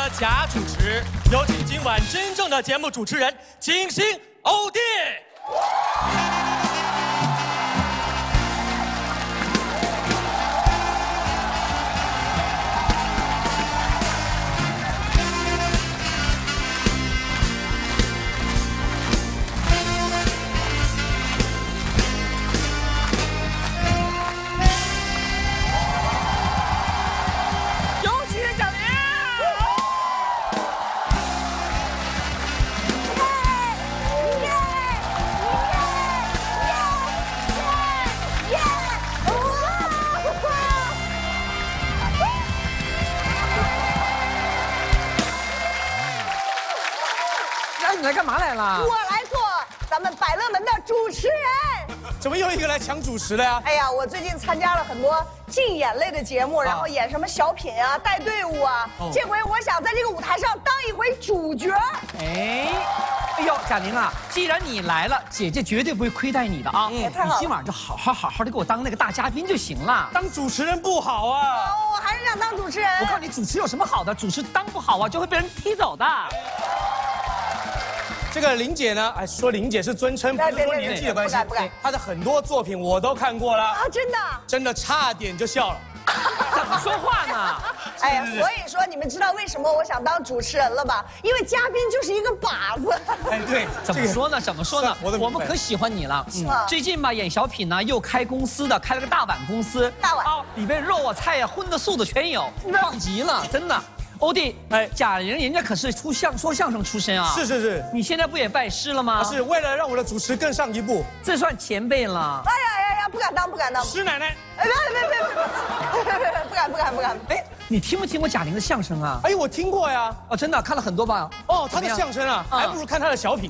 的假主持，有请今晚真正的节目主持人金星欧弟。 你来干嘛来了？ 我来做咱们百乐门的主持人。 怎么又一个来抢主持的呀？ 哎呀，我最近参加了很多竞演类的节目，然后演什么小品啊、带队伍啊。这回我想在这个舞台上当一回主角。 哎呦，贾玲啊，既然你来了，姐姐绝对不会亏待你的啊！你今晚就好好的给我当那个大嘉宾就行了。 当主持人不好啊！ 我还是想当主持人。 我告诉你，主持有什么好的？主持当不好啊，就会被人踢走的。 这个玲姐呢，哎，说玲姐是尊称，不是说年纪的关系。 不敢。 她的很多作品我都看过了啊， 真的， 真的差点就笑了。 怎么说话呢？ 哎呀，所以说你们知道为什么我想当主持人了吧？因为嘉宾就是一个靶子。 哎，对， 怎么说呢？怎么说呢？我们可喜欢你了。最近吧，演小品呢，又开公司的，开了个大碗公司。 大碗啊，里边肉啊、菜啊、荤的、素的全有，棒极了，真的。欧弟，哎，贾玲人家可是说相声出身啊。 是， 你现在不也拜师了吗？ 是为了让我的主持更上一步， 这算前辈了。 哎呀，不敢当。 师奶奶。 哎，别，不敢。 哎，你听没听过贾玲的相声啊？ 哎，我听过呀。 哦，真的看了很多吧？ 哦，她的相声啊，还不如看她的小品。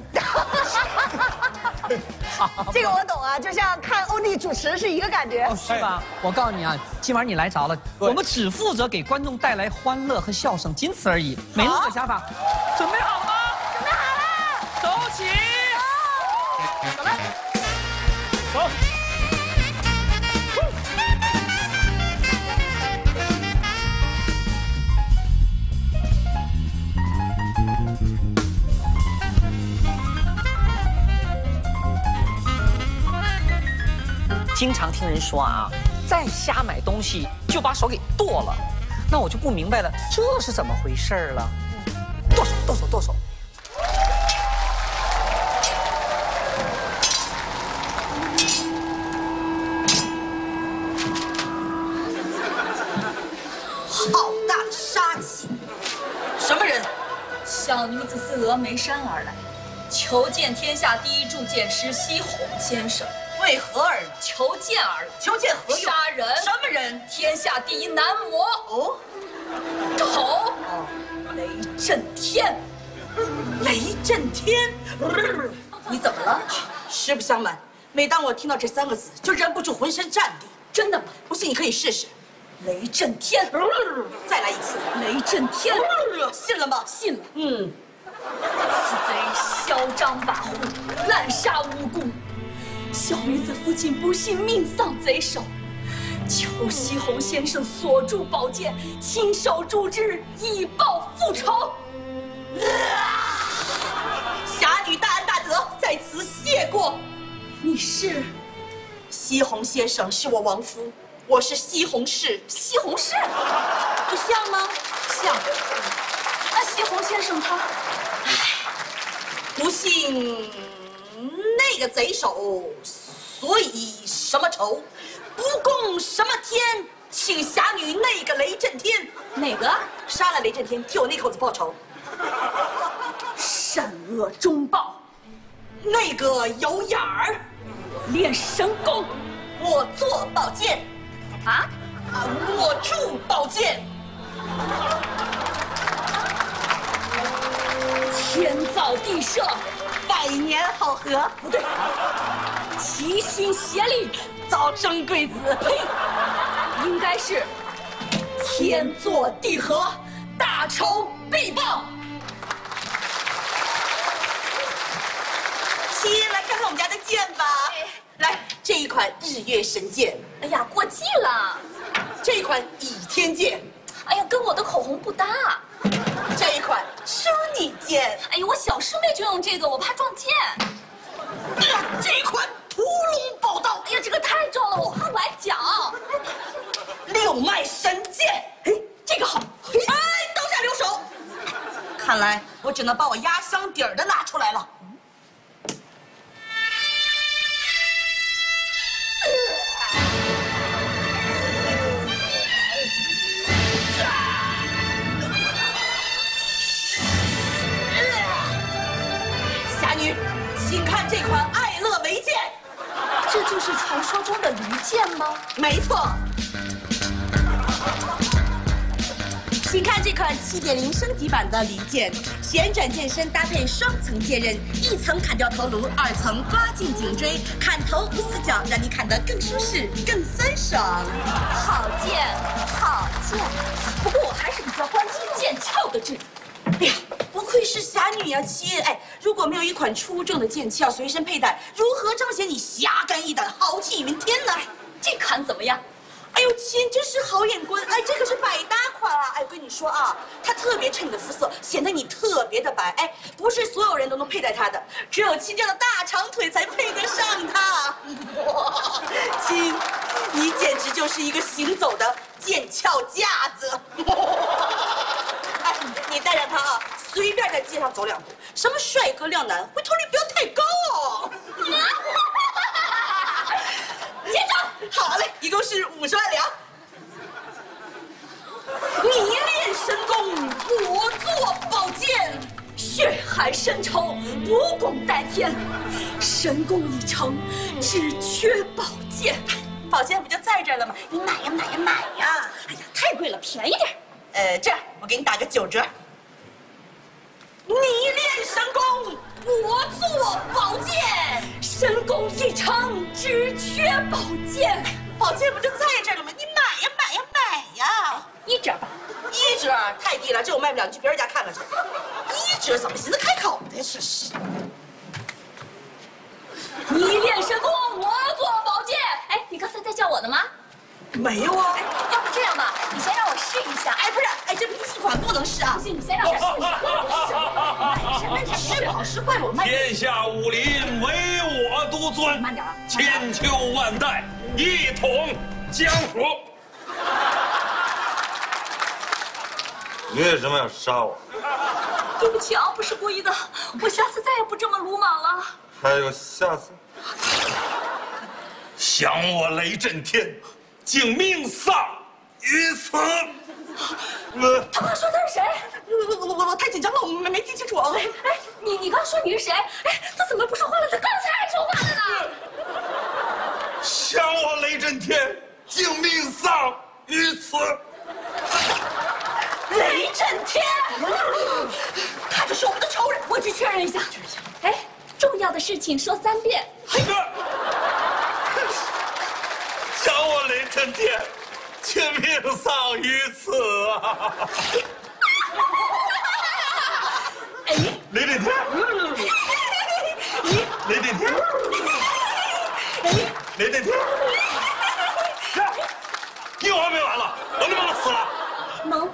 这个我懂啊，就像看欧弟主持是一个感觉。 哦，是吧？我告诉你啊，今晚你来着了，我们只负责给观众带来欢乐和笑声，仅此而已，没那个想法。准备好了吗？ 准备好了， 走起！ 走来，走。 经常听人说啊，再瞎买东西就把手给剁了，那我就不明白了，这是怎么回事了？剁手！ 好大的杀气！什么人？ 小女子自峨眉山而来，求见天下第一铸剑师西红先生。 为何而来？ 求见而来。 求见何用？ 杀人。 什么人？ 天下第一男模。 哦。 头。雷震天。 雷震天。 你怎么了？ 实不相瞒，每当我听到这3个字，就忍不住浑身战栗。 真的吗？ 不信你可以试试。 雷震天。 再来一次。 雷震天。 信了吗？ 信了。此贼嚣张跋扈，滥杀无辜。小女子父亲不幸命丧贼手，求西红先生所铸宝剑，亲手铸之，以报复仇。 侠女大恩大德，在此谢过。 你是？ 西红先生是我亡夫，我是西红柿。 西红柿， 不像吗？ 像。那西红先生他， 不幸那个贼手，所以什么仇，不共什么天，请侠女那个雷震天。 哪个？ 杀了雷震天，替我那口子报仇。 善恶中报。 那个有眼儿， 练神功。 我做宝剑。我铸宝剑。 天造地设， 百年好合。 不对，齐心协力， 早生贵子。 呸，应该是天作地合，大仇必报。 亲，来看看我们家的剑吧。来，这一款日月神剑。 哎呀，过季了。 这一款倚天剑。 哎呀，跟我的口红不搭。 这剑。 哎呦，我小师妹就用这个，我怕撞剑。 这款屠龙宝刀， 哎呀，这个太重了，我怕崴脚。 六脉神剑， 哎，这个好。 哎，刀下留手。看来我只能把我压箱底儿的拿出来了。侠女，请看这款爱乐为剑。 这就是传说中的离剑吗？ 没错。请看这款7.0升级版的离剑，旋转剑身搭配双层剑刃，一层砍掉头颅，2层刮进颈椎，砍头无死角，让你砍得更舒适、更酸爽。 好剑，好剑。不过我还是比较关心剑鞘的质量。 哎呀，不愧是侠女呀，亲！哎，如果没有一款出众的剑鞘随身佩戴，如何彰显你侠肝义胆、豪气云天呢？ 这款怎么样？ 哎呦，亲，真是好眼光！哎，这可是百搭款啊！哎，我跟你说啊，它特别衬你的肤色，显得你特别的白。哎，不是所有人都能佩戴它的，只有亲这样的大长腿才配得上它。哇，亲，你简直就是一个行走的剑鞘架子。哎，你带着它啊，随便在街上走2步，什么帅哥靓男，回头率不要太高哦。结账，好嘞，一共是50万两。迷恋神功，我做宝剑， 血海深仇，不共戴天，神功已成，只缺宝剑。 宝剑不就在这儿了吗？你买呀买呀买呀！ 哎呀，太贵了，便宜点。 这样我给你打个9折。迷恋神功，我做宝剑， 神功已成，只缺宝剑。 宝剑不就在这儿了吗？你买呀买呀买呀 ！1折吧。 1折太低了，这我卖不了，你去别人家看看去。1折怎么寻思开口的？是。 迷恋神功，我做宝剑。哎，你刚才在叫我的吗？ 没有啊。 哎，要不这样吧，你先让我试一下。 哎，不是，哎，这批款不能试啊。 不行，你先让我试一下。 那是试不好试坏了，我卖。 天下武林唯我独尊， 慢点啊！ 千秋万代一统江湖。 你为什么要杀我？ 对不起啊，不是故意的，我下次再也不这么鲁莽了。 还有下次？ 想我雷震天，竟命丧于此。 他刚说他是谁？ 我太紧张了，我没听清楚啊。 哎，你刚说你是谁？哎，他怎么不说话了？他刚才还说话了呢。 想我雷震天，竟命丧于此。 雷震天，他就是我们的仇人。 我去确认一下。哎，重要的事情说3遍。 想我雷震天，竟命丧于此啊！ 哎， 雷震天，雷震天，雷震天，你有完没完了？我他妈死了！ 能。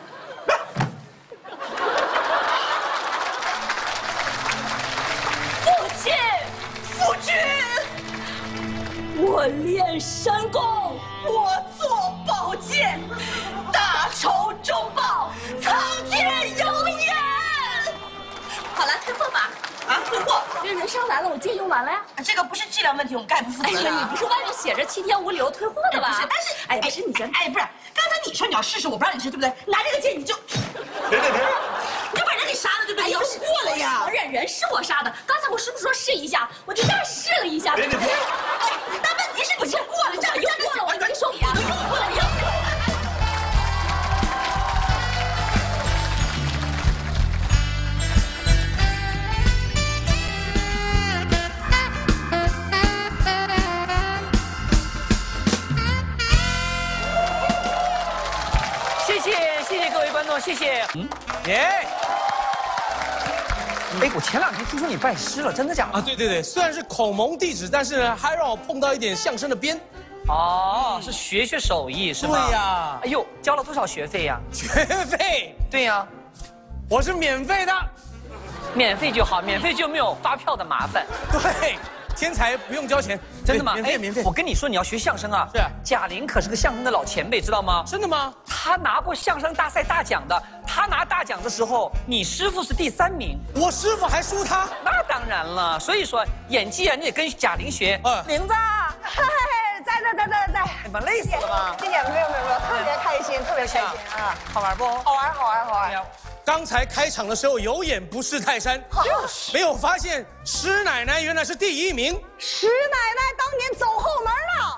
夫君， 我练神功， 我做宝剑，大仇终报，苍天有眼。 好了，退货吧。 啊，退货？ 这人商来了，我剑用完了呀。 这个不是质量问题，我们概不负责任。 哎呀，你不是外面写着7天无理由退货的吧？ 不是，但是哎，不是你先。 哎，不是，刚才你说你要试试，我不让你试，对不对？拿这个剑你就， 雷震天， 你就把人给杀了，对不对？你要试过了呀。 承认人是我杀的，刚才我是不是说试一下？我就这样试了一下。 雷震天， 哎，但问题是你用过了，这样用过了，我跟你说，我用过了，用过了。 谢谢各位观众，谢谢。耶！哎，我前2天听说你拜师了，真的假的？ 啊，对对对，虽然是孔蒙弟子，但是呢，还让我碰到一点相声的边。 哦，是学手艺是吧？ 对呀。 哎呦，交了多少学费呀？ 学费？ 对呀， 我是免费的。 免费就好，免费就没有发票的麻烦。 对，天才不用交钱， 真的吗？ 免费。 我跟你说，你要学相声啊。 是。 贾玲可是个相声的老前辈，知道吗？ 真的吗？ 她拿过相声大赛大奖的。她拿大奖的时候，你师傅是第3名， 我师傅还输他。 那当然了，所以说演技啊，你得跟贾玲学。玲子， 在， 你们累死了吧？ 金姐没有，特别开心，特别开心啊！ 好玩不？ 好玩。 刚才开场的时候有眼不识泰山，没有发现施奶奶原来是第1名。 施奶奶当年走后门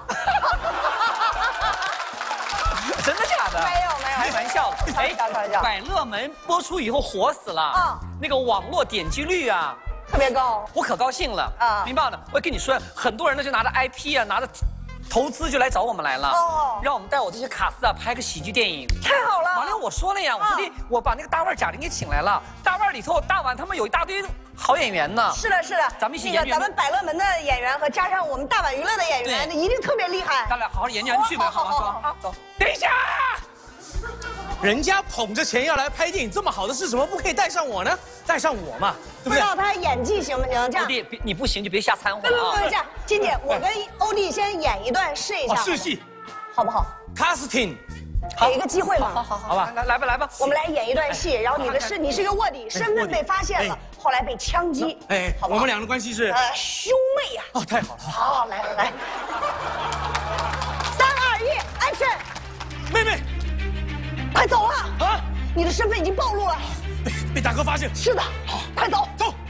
了。 真的假的？ 没有， 开玩笑的。 开玩笑。 百乐门播出以后火死了，那个网络点击率啊特别高， 我可高兴了啊！明白了，我跟你说，很多人呢就拿着 IP 啊，拿着投资就来找我们来了，让我们带我这些卡司啊拍个喜剧电影。 太好了！ 完了，我说了呀，我说的，我把那个大腕贾玲给请来了，大腕里头大碗他们有一大堆好演员呢。 是的， 咱们一起研究。 咱们百乐门的演员和加上我们大碗娱乐的演员，一定特别厉害。 咱俩好好研究研究去吧，好，走。等一下。 人家捧着钱要来拍电影，这么好的事怎么不可以带上我呢？带上我嘛，对不对？ 不知道他演技行不行？这样。 欧弟，你不行就别瞎掺和了啊！ 这样，金姐，我跟欧弟先演一段试一下。 试戏， 好不好 ？Casting， 给一个机会嘛。 好吧，来吧。 我们来演一段戏，然后你是个卧底，身份被发现了，后来被枪击。好不好？ 我们俩的关系是兄妹呀。 太好了。 好，来。3、2、1 ，Action！ 妹妹。 快走啊！你的身份已经暴露了， 被大哥发现。 是的，快走。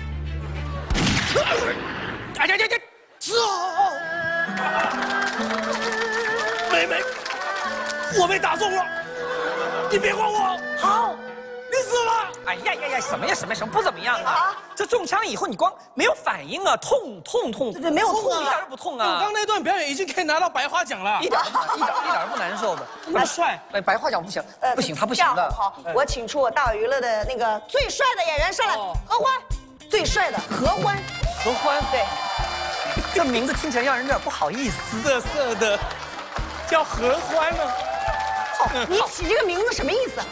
妹妹，我被打中了，你别管我。 好， 你死了。 哎呀，什么不怎么样啊！这中枪以后你光没有反应啊，痛。 对，没有痛啊， 一点都不痛啊。 我刚那段表演已经可以拿到白花奖了， 一点不难受的。 那帅， 白花奖不行，他不行的。 好，我请出我大碗娱乐的那个最帅的演员上来，合欢，最帅的合欢，对， 这名字听起来让人有点不好意思， 色的，叫合欢呢。 好，你起这个名字什么意思？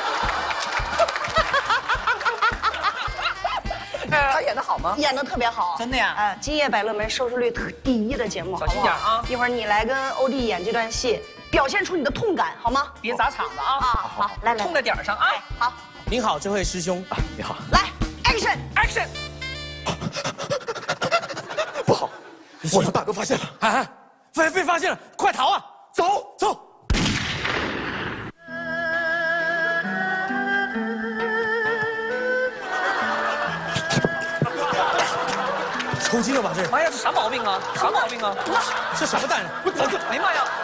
他演得好吗？ 演得特别好， 真的呀！ 今夜百乐门收视率第1的节目， 小心点啊！ 一会儿你来跟欧弟演这段戏，表现出你的痛感，好吗？ 别砸场子啊！ 好，来， 痛在点上啊！ 好， 您好，这位师兄。 你好。 来 ，Action！ 不好，我让大哥发现了！ 被发现了，快逃啊！走！抽筋了吧？这， 妈呀，这啥毛病啊？ 这什么蛋？ 哎妈呀！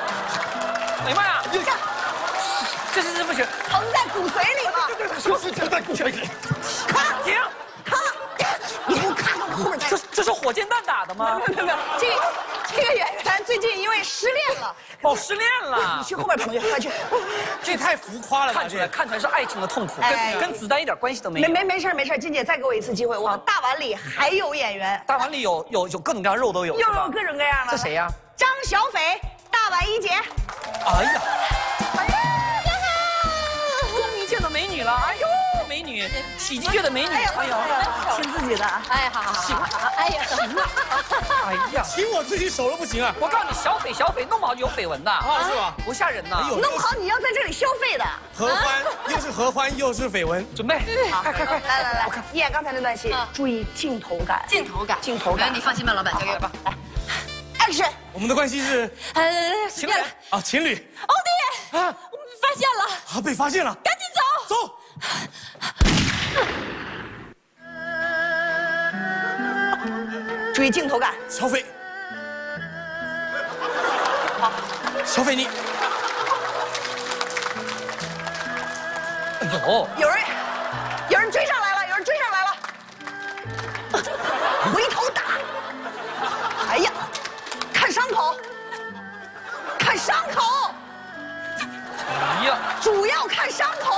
这不行， 疼在骨髓里了。 就是疼在骨髓里。 停！ 你给我看看后面。 这是火箭弹打的吗？ 没有，这个演员最近因为失恋了。 失恋了。 你去后面捧去，快去。 这太浮夸了吧？ 看出来是爱情的痛苦，跟子弹一点关系都没有。 没事，金姐再给我一次机会，我们大碗里还有演员。 大碗里有各种各样肉都有。 又有各种各样的。 这谁呀？ 张小斐，大碗一姐。 哎呀！终于见到美女了！哎呦，美女，喜剧界的美女！哎呦， 亲自己的。 好，哎呀，行了。 哎呀， 亲我自己手都不行啊！ 我告诉你，小斐弄不好就有绯闻的是吧？ 不吓人呐！ 弄不好你要在这里消费的。 合欢又是合欢又是绯闻， 准备，快！ 来，演刚才那段戏，注意镜头感。 你放心吧，老板，交给我吧。来 ，Action！ 我们的关系是随便了。 情侣。 欧弟，我们发现了。 被发现了， 赶紧走。 注意镜头感。 小斐，小斐你， 有人追上来了，回头打。哎呀，看伤口。 哎呀， 主要看伤口。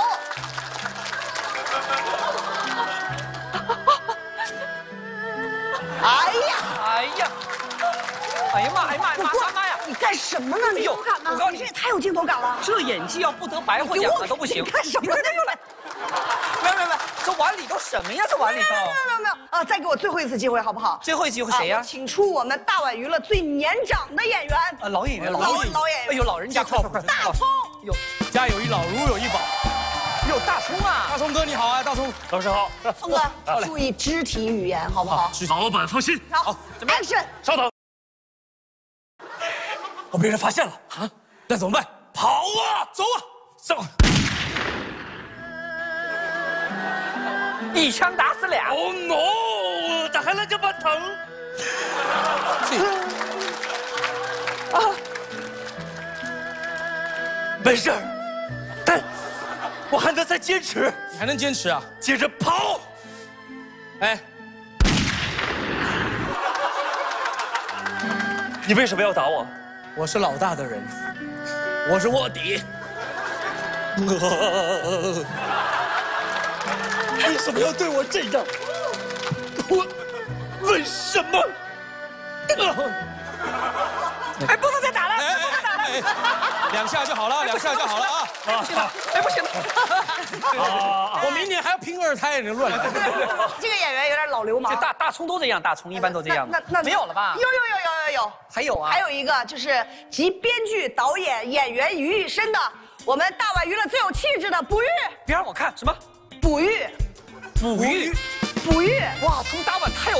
哎呀妈呀！ 你干什么呢？你有感吗？我告诉你， 这也太有镜头感了。 这演技要不得白话奖了都不行。 你干什么呢？ 没，这碗里都什么呀？这碗里头？ 没有啊！再给我最后一次机会好不好？ 最后一机会谁呀？ 请出我们大碗娱乐最年长的演员。 老演员， 老演员。 哎呦，老人家，快！ 大葱。 有家有一老，如有一宝。 有大葱啊！ 大葱哥你好啊，大葱老师好。 葱哥，注意肢体语言好不好？ 老板放心。 好，Action！ 稍等。 我被人发现了啊！那怎么办？跑啊！走啊！走！ 一枪打死俩。 Oh no！ 咋还能这么疼？没事儿，但我还能再坚持。 你还能坚持啊？ 接着跑。 哎， 你为什么要打我？ 我是老大的人，我是卧底。为什么要对我这样？ 我为什么？ 哎，不能再打了，不能再打了 ，2下就好了，2下就好了啊！ 不行了，哎，不行了。 我明年还要拼2胎，你乱来。 这个演员有点老流氓。 这大葱都这样，大葱一般都这样。 那没有了吧？ 有， 还有啊？ 还有一个就是集编剧、导演、演员于一身的我们大碗娱乐最有气质的卜玉。 别让我看什么？ 卜玉。 哇，从打碗太有。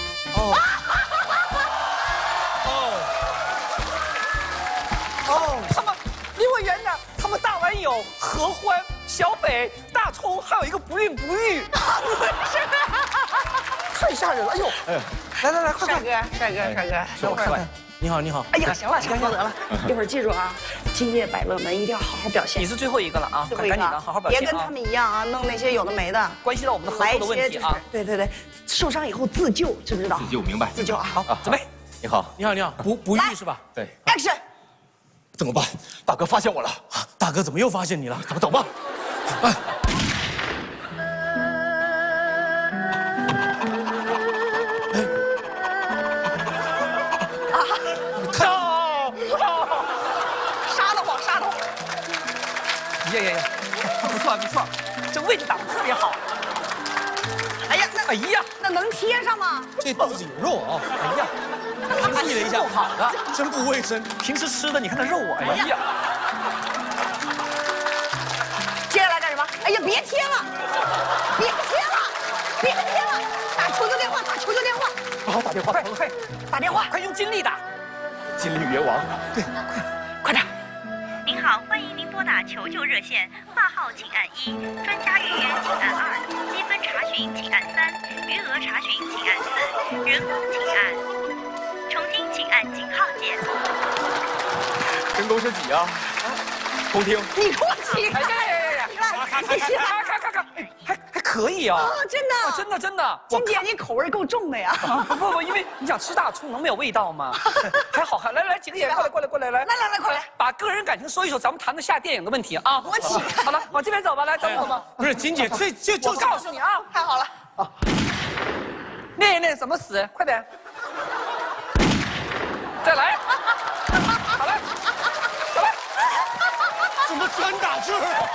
他们离我远点，他们大碗有合欢、小北、大葱，还有一个不孕不育。太吓人了！哎呦，来，快！ 帅哥， 等会儿。 你好。 哎呀，行了，差不多得了，一会儿记住啊，今夜百乐门一定要好好表现。 你是最后一个了啊， 赶紧的，好好表现啊！ 别跟他们一样啊，弄那些有的没的， 关系到我们的合作的问题啊。 对，受伤以后自救，知不知道？ 自救明白。 自救啊！ 好，准备。 你好， 不育是吧？ 对。 Action！ 怎么办？大哥发现我了。 大哥怎么又发现你了？ 咱们走吧。哎。 杀得慌！ 呀，不错，这位置打得特别好。哎呀， 那能贴上吗？ 这肚子有肉啊！ 哎呀， 注意了一下， 好的， 真不卫生。 平时吃的，你看那肉啊！哎呀， 接下来干什么？哎呀，别贴了！打求救电话！ 好，打电话， 快打电话，快用尽力打！ 金陵元王， 对，快点！ 您好，欢迎您拨打求救热线，挂号请按1，专家预约请按2，积分查询请按3，余额查询请按4，人工请按，重新请按井号键。 人工是几啊？重听。 你给我起来！ 还可以啊！真的， 金姐你口味够重的呀！ 不，因为你想吃大葱能没有味道吗？还好，来，几个演员过来， 来，快来！ 把个人感情说一说，咱们谈个下电影的问题啊！ 我起来！ 好了，往这边走吧，来，走吧。 不是金姐，就我告诉你啊， 太好了， 练一练怎么死，快点，再来，好了， 怎么全打这儿啊？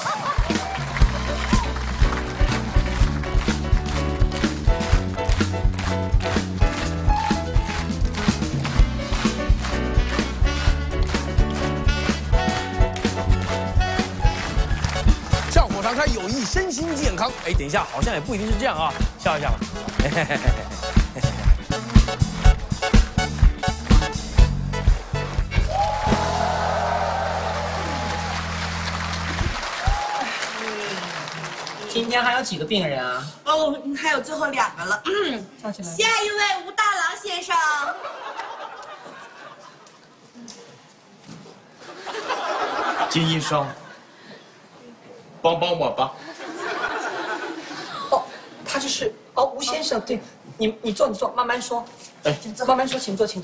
上火常开有益身心健康。哎，等一下，好像也不一定是这样啊，笑一下吧。 今天还有几个病人啊？ 哦，还有最后2个了。下一位吴大郎先生。 金医生，帮我吧。 哦，他就是吴先生，对，你坐，慢慢说。哎，慢慢说，请坐。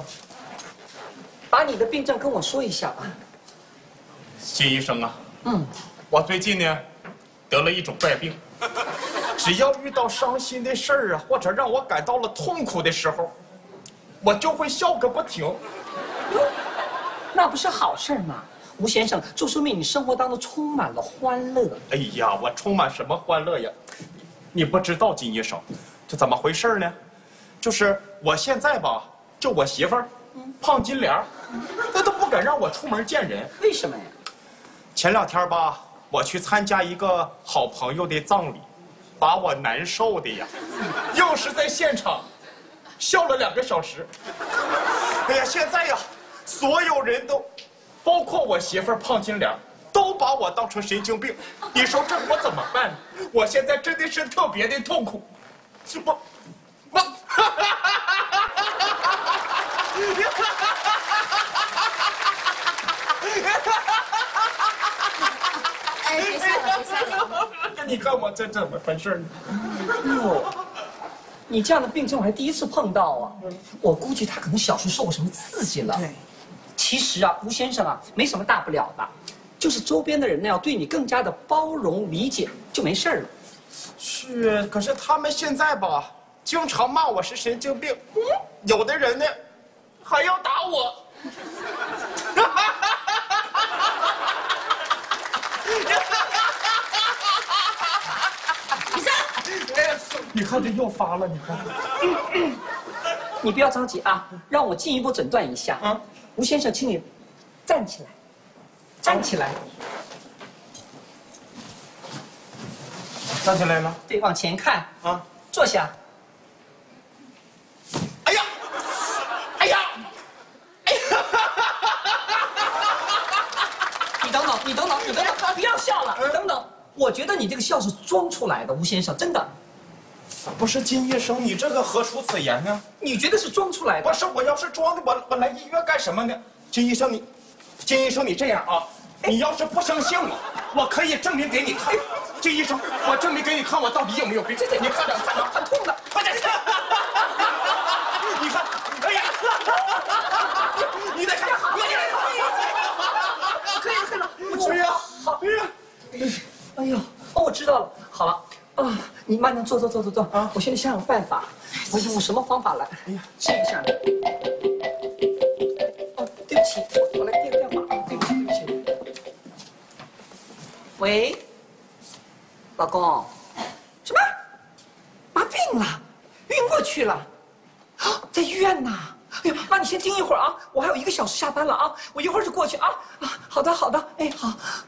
把你的病症跟我说一下吧。 金医生啊，我最近呢得了一种怪病，只要遇到伤心的事儿啊，或者让我感到了痛苦的时候，我就会笑个不停。 那不是好事吗？吴先生，就说明你生活当中充满了欢乐。 哎呀，我充满什么欢乐呀？ 你不知道金医生，这怎么回事呢？就是我现在吧，就我媳妇儿，胖金莲，她都不敢让我出门见人。 为什么呀？ 前2天吧，我去参加一个好朋友的葬礼，把我难受的呀，又是在现场笑了2个小时。哎呀，现在呀，所有人都，包括我媳妇儿胖金莲，都把我当成神经病。你说这我怎么办呢？我现在真的是特别的痛苦。我。 哎，别笑了，别笑了。 你看我这怎么回事呢？ 哟，你这样的病症我还第一次碰到啊！我估计他可能小时候受过什么刺激了。对，其实啊，吴先生啊，没什么大不了的，就是周边的人呢要对你更加的包容理解，就没事了。 是，可是他们现在吧，经常骂我是神经病，有的人呢，还要打我。你看这又发了，你看。 你不要着急啊，让我进一步诊断一下。啊，吴先生，请你站起来，站起来。 站起来了。 对，往前看啊， 坐下。 哎呀，哎呀，哎呀！ 你等等，你等等，你等等，不要笑了，等等。我觉得你这个笑是装出来的，吴先生，真的。 不是金医生，你这个何出此言呢？ 你觉得是装出来的？ 不是，我要是装的，我来医院干什么呢？金医生，你这样啊，你要是不相信我，我可以证明给你看。金医生，我证明给你看，我到底有没有病？你看着，看着， 很痛的， 快点！你看，哎呀，你再看， 可以了，可以了，我知道。好，哎呀，哦，我知道了。好了。啊，你慢点坐啊！我现在想想办法，我用什么方法来？哎呀，试一下。哦，对不起，我来接个电话啊！对不起。喂，老公，什么？妈病了，晕过去了，啊，在医院呢。哎呀，妈，你先听一会儿啊，我还有1个小时下班了啊，我一会儿就过去啊。啊，好的，哎，好。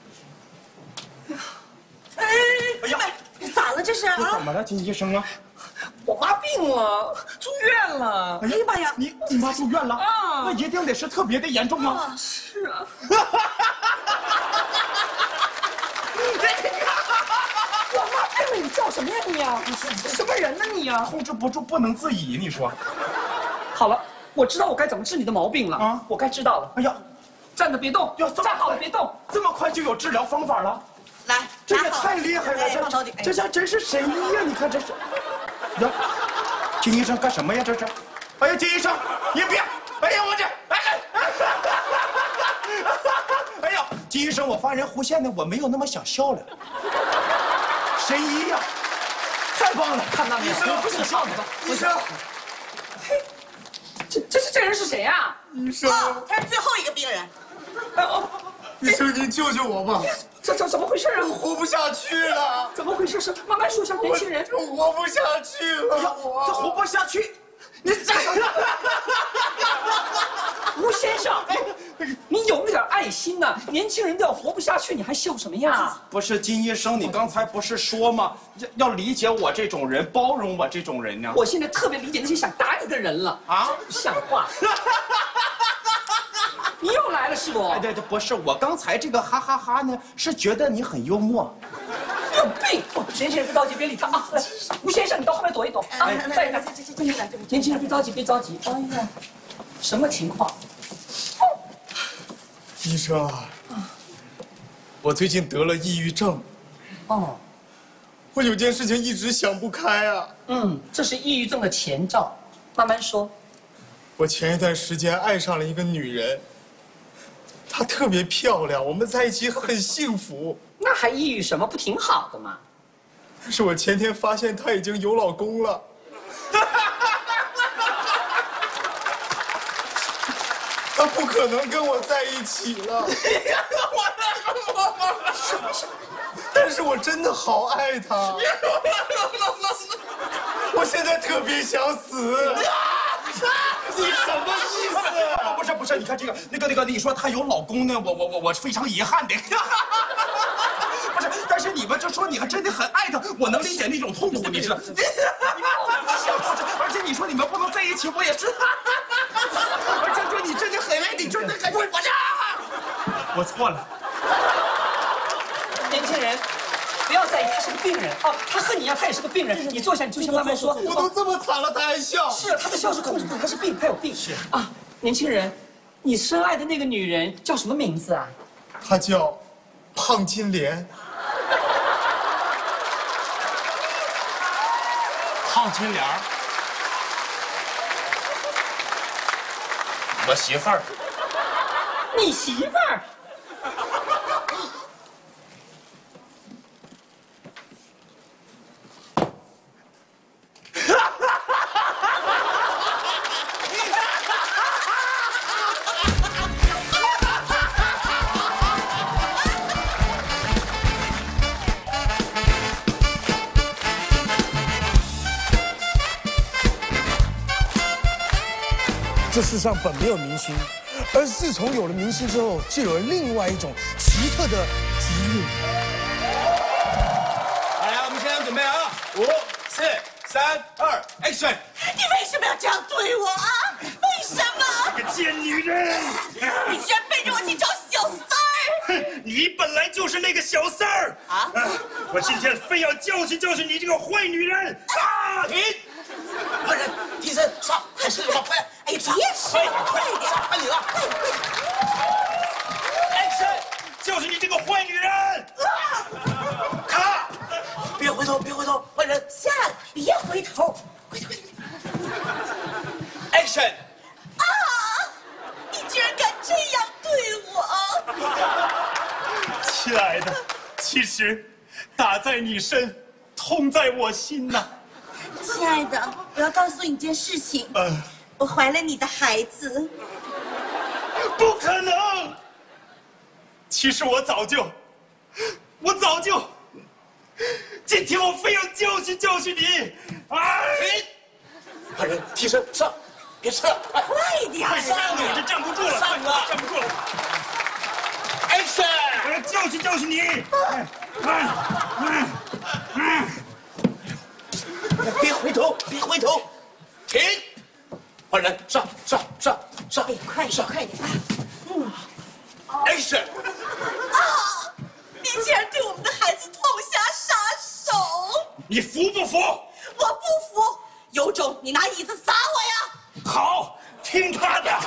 哎呀！ 咋了这是啊？ 怎么了，金医生啊？ 我妈病了，住院了。 哎呀妈呀！ 你妈住院了啊？那一定得是特别的严重啊！ 是啊。我妈病了，你叫什么呀你呀？什么人呢你呀？ 控制不住，不能自已，你说？ 好了，我知道我该怎么治你的毛病了啊！我该知道了。哎呀，站着别动，站好了别动。 这么快就有治疗方法了？ 来， 这也太厉害了！这下真是神医呀！你看这是，呀，金医生干什么呀？这是，哎呀，金医生，你别，哎呀，我这，哎呀，金医生，我发人弧线呢，我没有那么想笑了。神医呀，太棒了！ 看到没有？我不想笑你吧？ 医生， 嘿，这人是谁呀？ 医生， 他是最后一个病人。 医生，您救救我吧！ 这怎么回事啊？ 我活不下去了！ 怎么回事？慢慢说，像年轻人。 我活不下去了！ 这活不下去，你这…… 吴先生，你有点爱心呐！年轻人都要活不下去，你还笑什么呀？ 不是金医生，你刚才不是说吗？要理解我这种人，包容我这种人呢。 我现在特别理解那些想打你的人了啊！不像话！你又来了是不？ 哎，对，不是我刚才这个哈哈哈呢，是觉得你很幽默。 有病！年轻人别着急，别理他啊！吴先生，你到后面躲一躲啊！再来，年轻人别着急，别着急。哎呀，什么情况？ 医生啊，我最近得了抑郁症。 哦， 我有件事情一直想不开啊。 这是抑郁症的前兆，慢慢说。 我前一段时间爱上了一个女人，她特别漂亮，我们在一起很幸福。 那还抑郁什么？不挺好的吗？ 但是我前天发现她已经有老公了。她不可能跟我在一起了。但是我真的好爱她。 我现在特别想死。你什么意思？ 不是，你看这个，那个，你说她有老公呢，我非常遗憾的。不是，但是你们就说你还真的很爱她，我能理解那种痛苦，你知道？而且你说你们不能在一起，我也是。而且说你真的很爱你，真的很……我错了。 年轻人，不要在意，他是个病人啊，他和你一样，他也是个病人。你坐下，你就先慢慢说。 我都这么惨了，他还笑。 是，他的笑是控制不住，他是病，他有病。是啊，年轻人，你深爱的那个女人叫什么名字啊？ 她叫胖金莲。 胖金莲，我媳妇儿。 你媳妇儿？ 这世上本没有明星，而自从有了明星之后，就有了另外一种奇特的机遇。 好来，我们现在准备啊，5、4、3、2 ，Action！ 你为什么要这样对我啊？为什么？ 这个贱女人！ 你居然背着我去找小三儿！ 你本来就是那个小三儿啊！我今天非要教训教训你这个坏女人！啊！停！ 快点，替身上，还是吧，快！ 哎，别吃了，快点！ 看你了，快 ！Action！ 就是你这个坏女人！卡！ 别回头，别回头，坏人下来，别回头，快点 ！Action！ 啊！你居然敢这样对我！ 亲爱的，其实打在你身，痛在我心呐。 亲爱的，我要告诉你一件事情，我怀了你的孩子。 不可能！其实我早就，今天我非要教训教训你！啊！ 停！坏人替身上，别吃了， 快点！ 快上啊！这站不住了， 上啊！ 站不住了 ！Action！ 我要教训教训你！ 别回头，别回头，停！坏人上！ 哎，快点，快点 ！Action！ 啊！你竟然对我们的孩子痛下杀手！ 你服不服？ 我不服！有种你拿椅子砸我呀！ 好，听他的！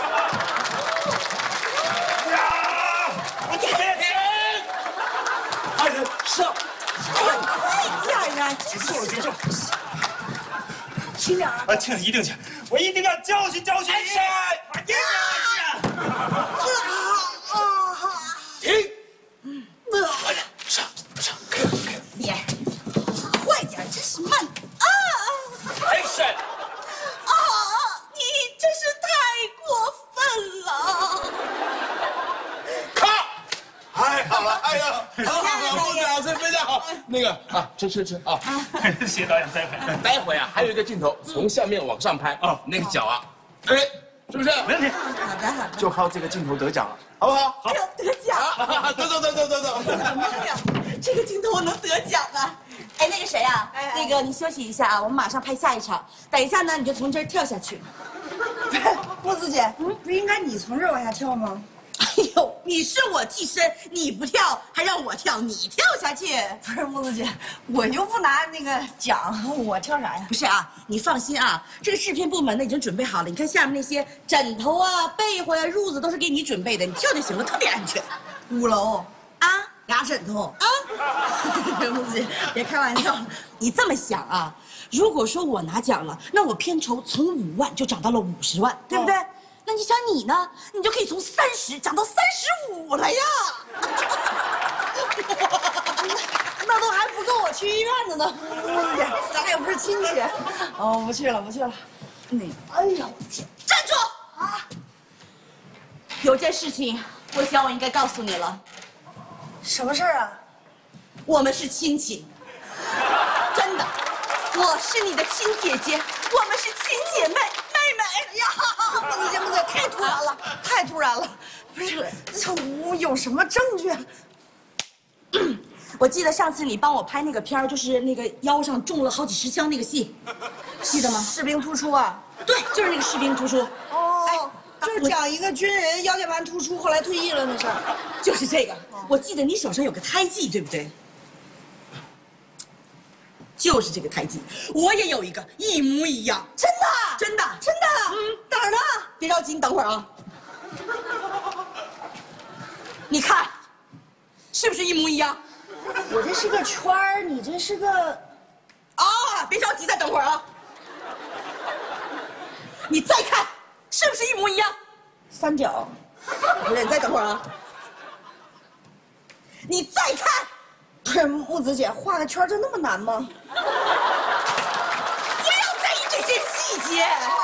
我准备停！ 坏人上！ 快点呀！ 结束了，结束了。轻点啊！轻，一定去，我一定要教训教训你！ 停！坏人上！ 你快点，真是慢啊 ！Action！ 啊！你真是太过分了！ 卡！太好了，哎呀，很好，部长是非常好。那个啊，吃啊！ 谢谢导演栽培。 待会啊，还有一个镜头从下面往上拍啊，那个脚啊，哎，是不是？ 没问题。 好的， 就靠这个镜头得奖了，好不好？ 好，得奖！ 走！ 妈呀，这个镜头我能得奖啊！哎，那个谁啊，那个你休息一下啊，我们马上拍下一场。等一下呢，你就从这儿跳下去。 木子姐，不应该你从这儿往下跳吗？ 哎呦，你是我替身，你不跳还让我跳，你跳下去。 不是木子姐，我又不拿那个奖，我跳啥呀？ 不是啊，你放心啊，这个制片部门呢已经准备好了。你看下面那些枕头啊、被窝呀、褥子都是给你准备的，你跳就行了，特别安全。 5楼啊， 俩枕头啊， 木子姐别开玩笑。 你这么想啊，如果说我拿奖了，那我片酬从5万就涨到了50万，对不对？那你想你呢？你就可以从30涨到35了呀！ 那都还不够我去医院的呢。木子姐，咱俩又不是亲戚。哦，不去了。哎呀，我天！ 站住！啊！有件事情，我想我应该告诉你了。 什么事儿啊？ 我们是亲戚，真的。 我是你的亲姐姐，我们是亲姐妹，妹妹。 呀，木子姐，木子姐，太突然了，太突然了。不是，我有什么证据？ 我记得上次你帮我拍那个片儿，就是那个腰上中了好几10枪那个戏，记得吗？ 士兵突出啊。 对，就是那个士兵突出。 哦，就是讲一个军人腰间盘突出，后来退役了那事儿。 就是这个。我记得你手上有个胎记，对不对？就是这个胎记，我也有一个，一模一样。 真的？ 真的？ 真的？哪儿呢？ 别着急，你等会儿啊。你看，是不是一模一样？ 我这是个圈儿，你这是个…… 啊，别着急，再等会儿啊。你再看，是不是一模一样？ 三角。 不是，你再等会儿啊。你再看。 不是木子姐，画个圈真那么难吗？ 不要在意这些细节。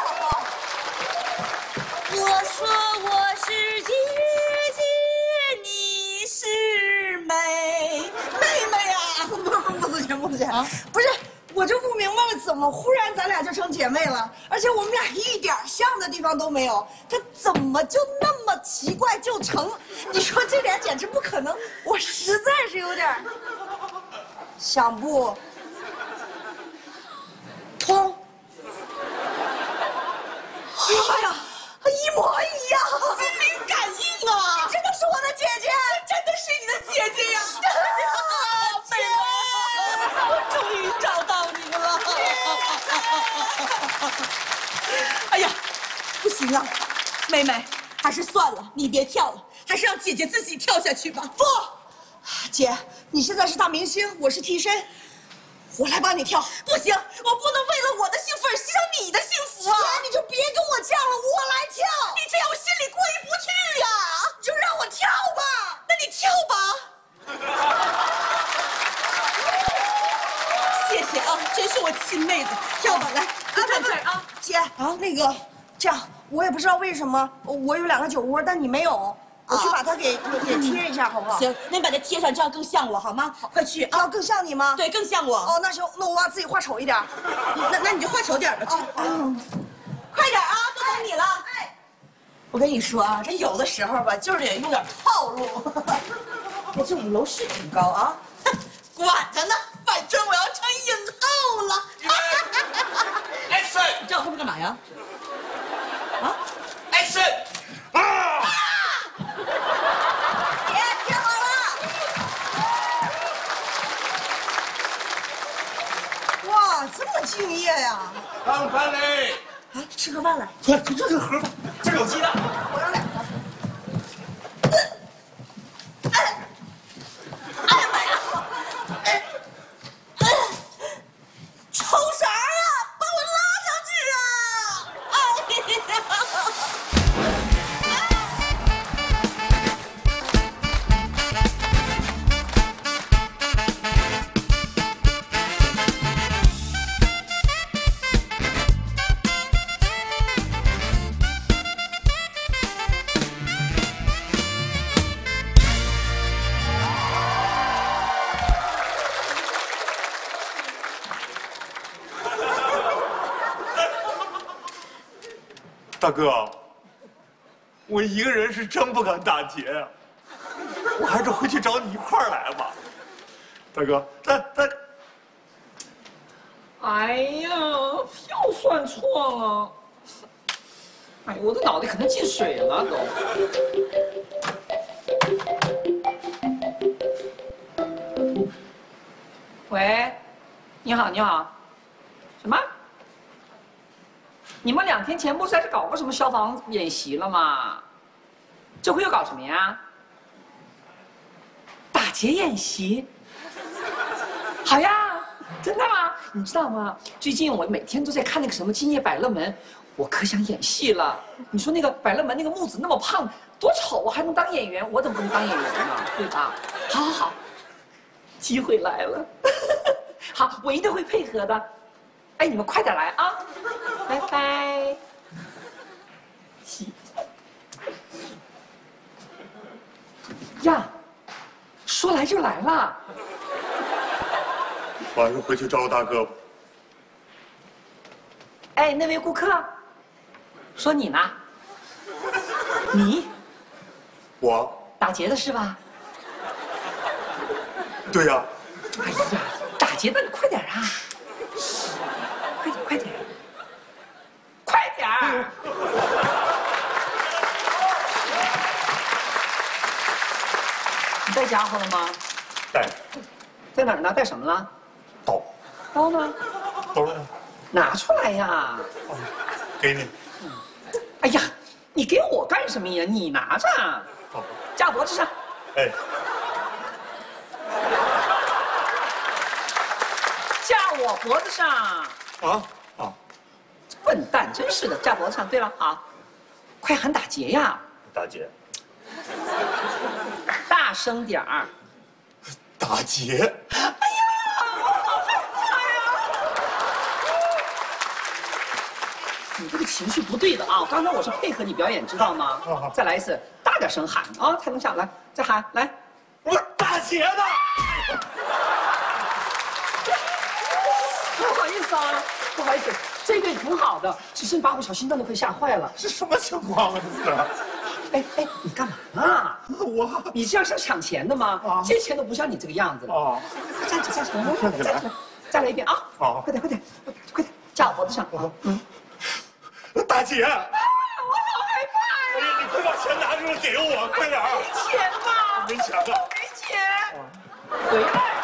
我说我是姐姐，你是妹妹呀。 木子姐，木子姐啊，不是，我就不明白了，怎么忽然咱俩就成姐妹了？而且我们俩一点像的地方都没有，他怎么就那么奇怪就成？你说这点简直不可能，我实在是有点想不通。 哎呀，一模一样，心灵感应啊！ 真的是我的姐姐， 真的是你的姐姐呀！妹妹，我终于找到你了！哎呀，不行啊，妹妹，还是算了，你别跳了，还是让姐姐自己跳下去吧。 不，姐，你现在是大明星，我是替身，我来帮你跳。 不行，我不能为了我的幸福而牺牲你的幸福啊！ 姐，你就别跟我犟了，我来跳。 你这样我心里过意不去呀！ 就让我跳吧。 那你跳吧。谢谢啊，真是我亲妹子，跳吧，来，看这儿啊， 姐啊，那个，这样我也不知道为什么，我有2个酒窝，但你没有，我去把它给贴一下，好不好？ 行，那你把它贴上，这样更像我，好吗？快去啊！ 要更像你吗？ 对，更像我。 哦，那行，那我把自己画丑一点。 那你就画丑点吧，去。快点啊，都等你了。哎，我跟你说啊，这有的时候吧，就是得用点套路。我这5楼是挺高啊，管他呢，反正我要成影后了。 Action！ 你站我后面干嘛呀？啊 ！Action！ 啊！ 姐，贴好了。哇，这么敬业呀！ 上班嘞！ 啊，吃个饭来。 快，这个盒饭，这儿有鸡蛋。 我要2个。 哎呀妈呀！抽啥呀？把我拉上去啊！哎呀！ 大哥，我一个人是真不敢打劫呀，我还是回去找你一块儿来吧。大哥， 哎呀，票算错了。哎，我的脑袋可能进水了都。喂，你好，你好，什么？你们2天前不是还是搞过什么消防演习了吗？这回又搞什么呀？打劫演习？好呀，真的吗？你知道吗？最近我每天都在看那个什么《今夜百乐门》，我可想演戏了。你说那个百乐门那个木子那么胖，多丑啊，还能当演员？我怎么不能当演员呢？对吧？好好好，机会来了。好，我一定会配合的。哎，你们快点来啊！拜拜。呀，说来就来了。 我还是回去找我大哥吧。 哎，那位顾客，说你呢？你？ 我打劫的是吧？ 对呀。 哎呀，打劫的你快点啊！快点，快点！你带家伙了吗？ 带。 在哪儿呢？带什么了？ 刀。 刀呢？ 兜呢？ 拿出来呀！ 给你。 哎呀，你给我干什么呀？你拿着，架脖子上。 哎。 架我脖子上。 啊。 笨蛋，真是的，架脖子上。对了啊，快喊打劫呀！ 打劫。 大声点儿。 打劫。 哎呀，我好害怕呀！你这个情绪不对的啊！刚才我是配合你表演，知道吗？再来一次，大点声喊啊，才能下来。再喊来， 我打劫的。 不好意思啊，不好意思，这个挺好的，只是你把我小心脏都快吓坏了。 是什么情况啊？这是？ 哎，你干嘛啊？你这样是抢钱的吗？借钱都不像你这个样子了。哦，站起来，再来一遍啊！好，快点，架我脖子上。 大姐， 我好害怕呀！ 你快把钱拿出来给我，快点！ 没钱吗？ 没钱了， 没钱。回来。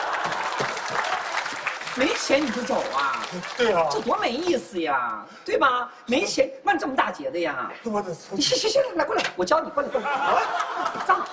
没钱你就走啊？ 对啊， 这多没意思呀，对吧？没钱万这么大劫的呀！ 我的， 行，来过来，我教你，过来啊！藏。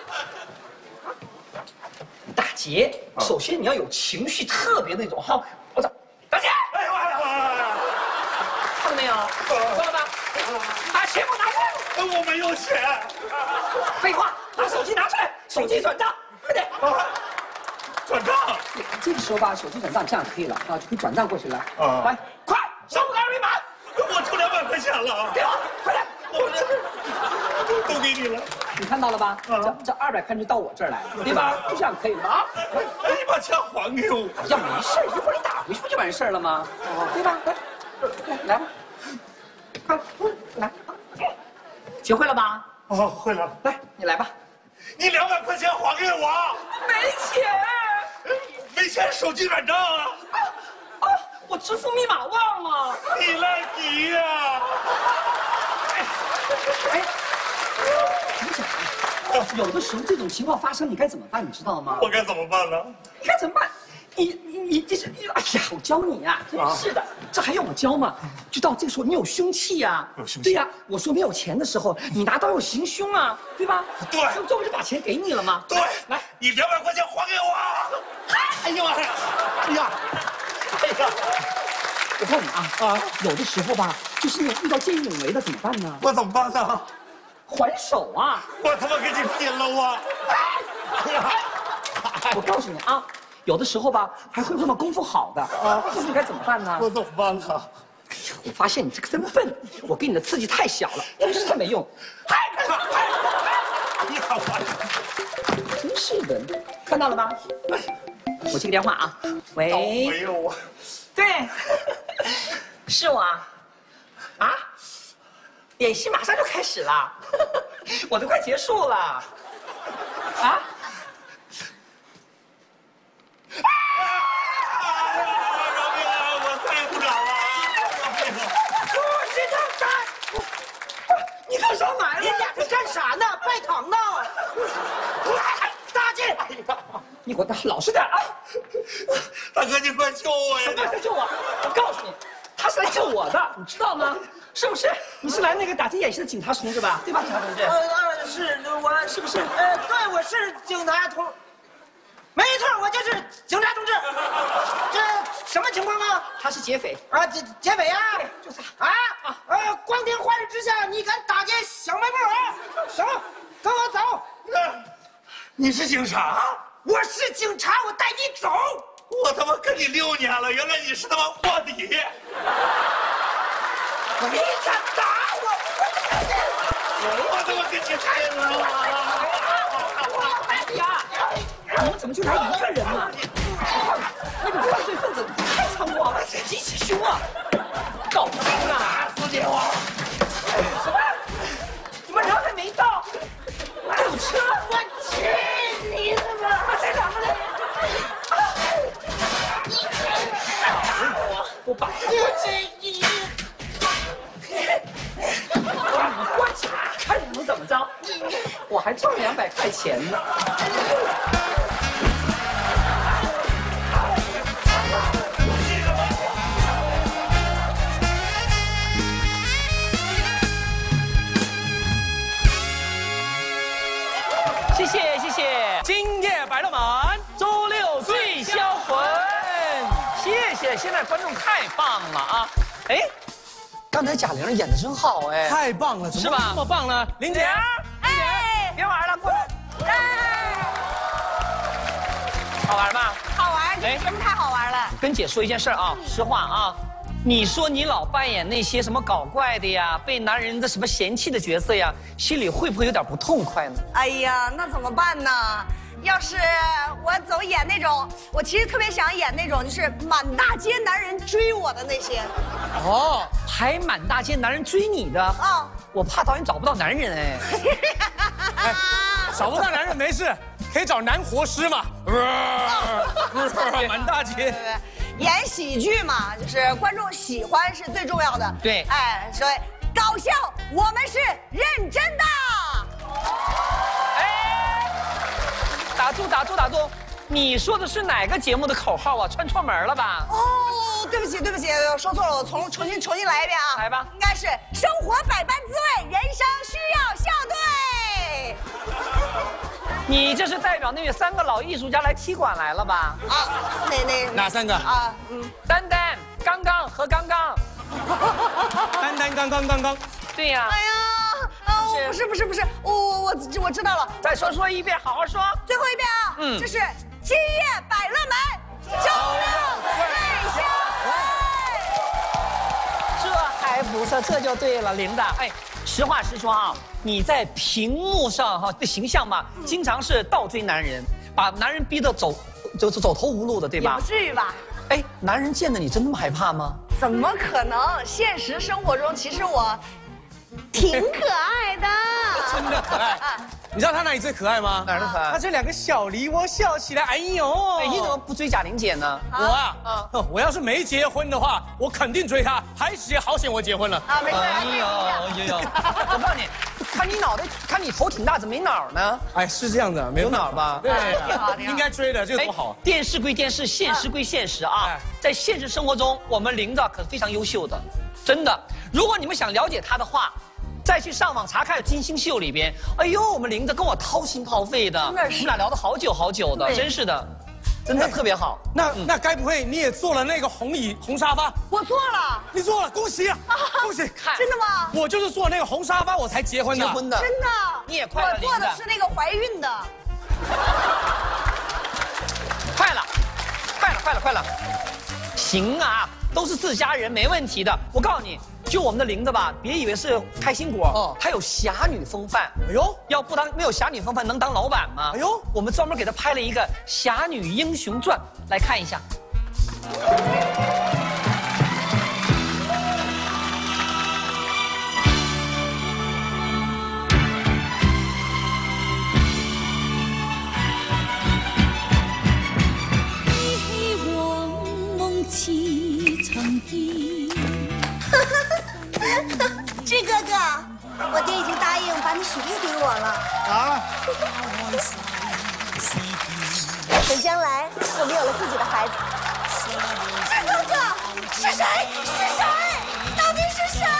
打劫，首先你要有情绪特别那种哈，我操，打劫！ 哎呦， 看到没有？看到吧？把钱给我拿出来！ 我没有钱。 废话，把手机拿出来，手机转账，快点！ 转账。 这个时候吧，手机转账这样可以了啊，就可以转账过去了。 来， 快，扫我个二维码。 我出200块钱了。 给我，快点！ 都给你了。 你看到了吧？这200块就到我这儿来，对吧？就这样可以了啊！ 哎，你把钱还给我。 呀，没事，一会儿你打回去不就完事儿了吗？对吧？来吧，快来，学会了吧？ 会了。 来，你来吧。 你200块钱还给我。 没钱。 没钱，手机转账啊！ 我支付密码忘了。 你赖皮呀！ 哎，你讲，有的时候这种情况发生，你该怎么办？你知道吗？ 我该怎么办呢？ 你该怎么办？你这是哎呀，我教你呀，真是的，这还用我教吗？就到这个时候，你有凶器呀， 有凶器。 对呀，我说没有钱的时候，你拿刀要行凶啊，对吧？ 对， 这不就把钱给你了吗？ 对， 来， 你200块钱还给我。哎呀妈呀！哎呀！ 我告诉你啊，有的时候吧，就是你遇到见义勇为的怎么办呢？ 我怎么办呢？ 还手啊！ 我他妈跟你拼了我！哎呀！ 我告诉你啊，有的时候吧，还会碰到功夫好的啊，这时候该怎么办呢？ 我怎么办呢？ 哎呀，我发现你这个真笨，我给你的刺激太小了，真是没用。 你好玩， 真是的，看到了吧？我接个电话啊，喂。 没有啊？ 对，是我啊。啊？演戏马上就开始了，我都快结束了。啊？你干啥来了？ 你俩这干啥呢？拜堂呢？大姐， 你给我老实点啊！ 大哥，你快救我呀！ 什么快救我？我告诉你，他是来救我的，你知道吗？是不是？你是来那个打劫演戏的警察同志吧？对吧，警察同志？ 是我， 是不是？ 对，我是警察同，没错，我就是警察同志。这什么情况啊？ 他是劫匪啊，劫匪啊！ 就是啊！光天化日之下，你敢打劫小卖部啊？行，跟我走。 你是警察？ 我是警察，我带你走。 我他妈跟你6年了，原来你是他妈卧底！ 你敢打我？ 我他妈跟你拼了！ 哎呀，你们怎么就来一个人呢？那个犯罪分子太猖狂了，极其凶啊！告诉你。 接我！什么？你们人还没到，哪有车？我去你的吧！在哪呢？我把你观察，看你们怎么着。我还挣200块钱呢。谢谢谢谢， 今夜百乐满， 周六最销魂。谢谢，现在观众太棒了啊！哎，刚才贾玲演的真好哎， 太棒了，怎么这么棒呢？玲姐， 哎，别玩了，过来。好玩吗？ 好玩，这节目太好玩了。 跟姐说一件事啊，实话啊，你说你老扮演那些什么搞怪的呀，被男人的什么嫌弃的角色呀，心里会不会有点不痛快呢？ 哎呀，那怎么办呢？要是我总演那种，我其实特别想演那种，就是满大街男人追我的那些。 哦，还满大街男人追你的啊？我怕导演找不到男人哎。 哎，找不到男人没事，可以找男活尸嘛。满大街。 演喜剧嘛，就是观众喜欢是最重要的。 对， 哎，所以搞笑，我们是认真的。 打住打住打住！你说的是哪个节目的口号啊？串错门了吧？ 哦，对不起对不起，说错了，我重新来一遍啊！ 来吧， 应该是生活百般滋味，人生需要校对。 你这是代表那3个老艺术家来踢馆来了吧？ 啊， 哪3个啊？ 丹丹、刚刚和刚刚。 丹丹刚。 对呀。 哎呀。不是，我知道了。 再说一遍，好好说。 最后一遍啊，这是今夜百乐满，周六最销魂。 这还不错，这就对了，玲子。哎，实话实说啊，你在屏幕上哈的形象嘛，经常是倒追男人，把男人逼得走投无路的，对吧？ 也不至于吧？ 哎，男人见了你真那么害怕吗？ 怎么可能？现实生活中，其实我挺可爱的， 真的可爱。你知道他哪里最可爱吗？ 哪儿可爱？ 他这2个小梨窝笑起来，哎呦！ 哎，你怎么不追贾玲姐呢？ 我要是没结婚的话，我肯定追她。还好险我结婚了啊！没事。 哎呦！我告诉你，看你脑袋，看你头挺大，怎么没脑呢？ 哎，是这样的，没有脑吧？ 对，应该追的，这个多好。 电视归电视，现实归现实啊！在现实生活中，我们玲子可是非常优秀的，真的。如果你们想了解她的话，再去上网查看《金星秀》里边，哎呦，我们玲子跟我掏心掏肺的，我们俩聊得好久的，真是的，真的特别好。 那该不会你也做了那个红沙发？ 我做了， 你做了，恭喜啊！恭喜！ 真的吗？ 我就是做那个红沙发，我才结婚的。 真的？ 你也快了， 我做的是那个怀孕的。 快了！行啊，都是自家人，没问题的。我告诉你。就我们的玲子吧，别以为是开心果，她有侠女风范。哎呦，要不没有侠女风范，能当老板吗？哎呦，我们专门给她拍了一个《侠女英雄传》，来看一下。 希望夢似曾見。 志哥哥，我爹已经答应把你许配给我了啊！等将来我们有了自己的孩子，志哥哥是谁？是谁？到底是谁？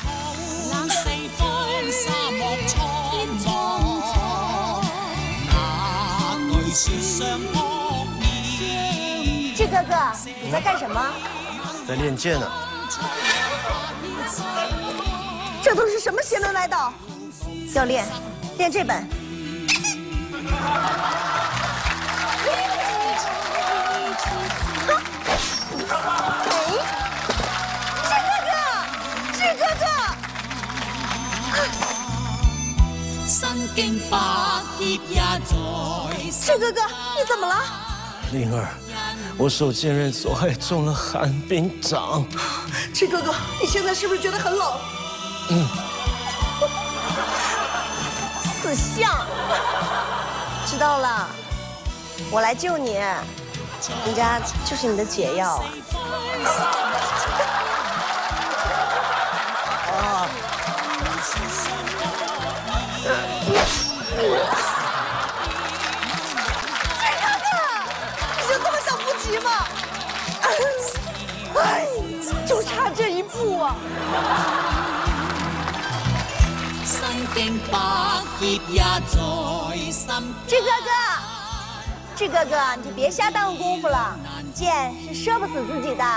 志哥哥，你在干什么？ 在练剑呢。 这都是什么邪门歪道？教练，练这本。志哥哥！志哥哥，你怎么了？ 灵儿， 我受剑刃所害，中了寒冰掌。 赤哥哥，你现在是不是觉得很冷？ 死相。知道了，我来救你，人家就是你的解药啊。 啊！急吗？哎，就差这一步啊！ 志哥哥，你就别瞎耽误功夫了，剑是射不死自己的。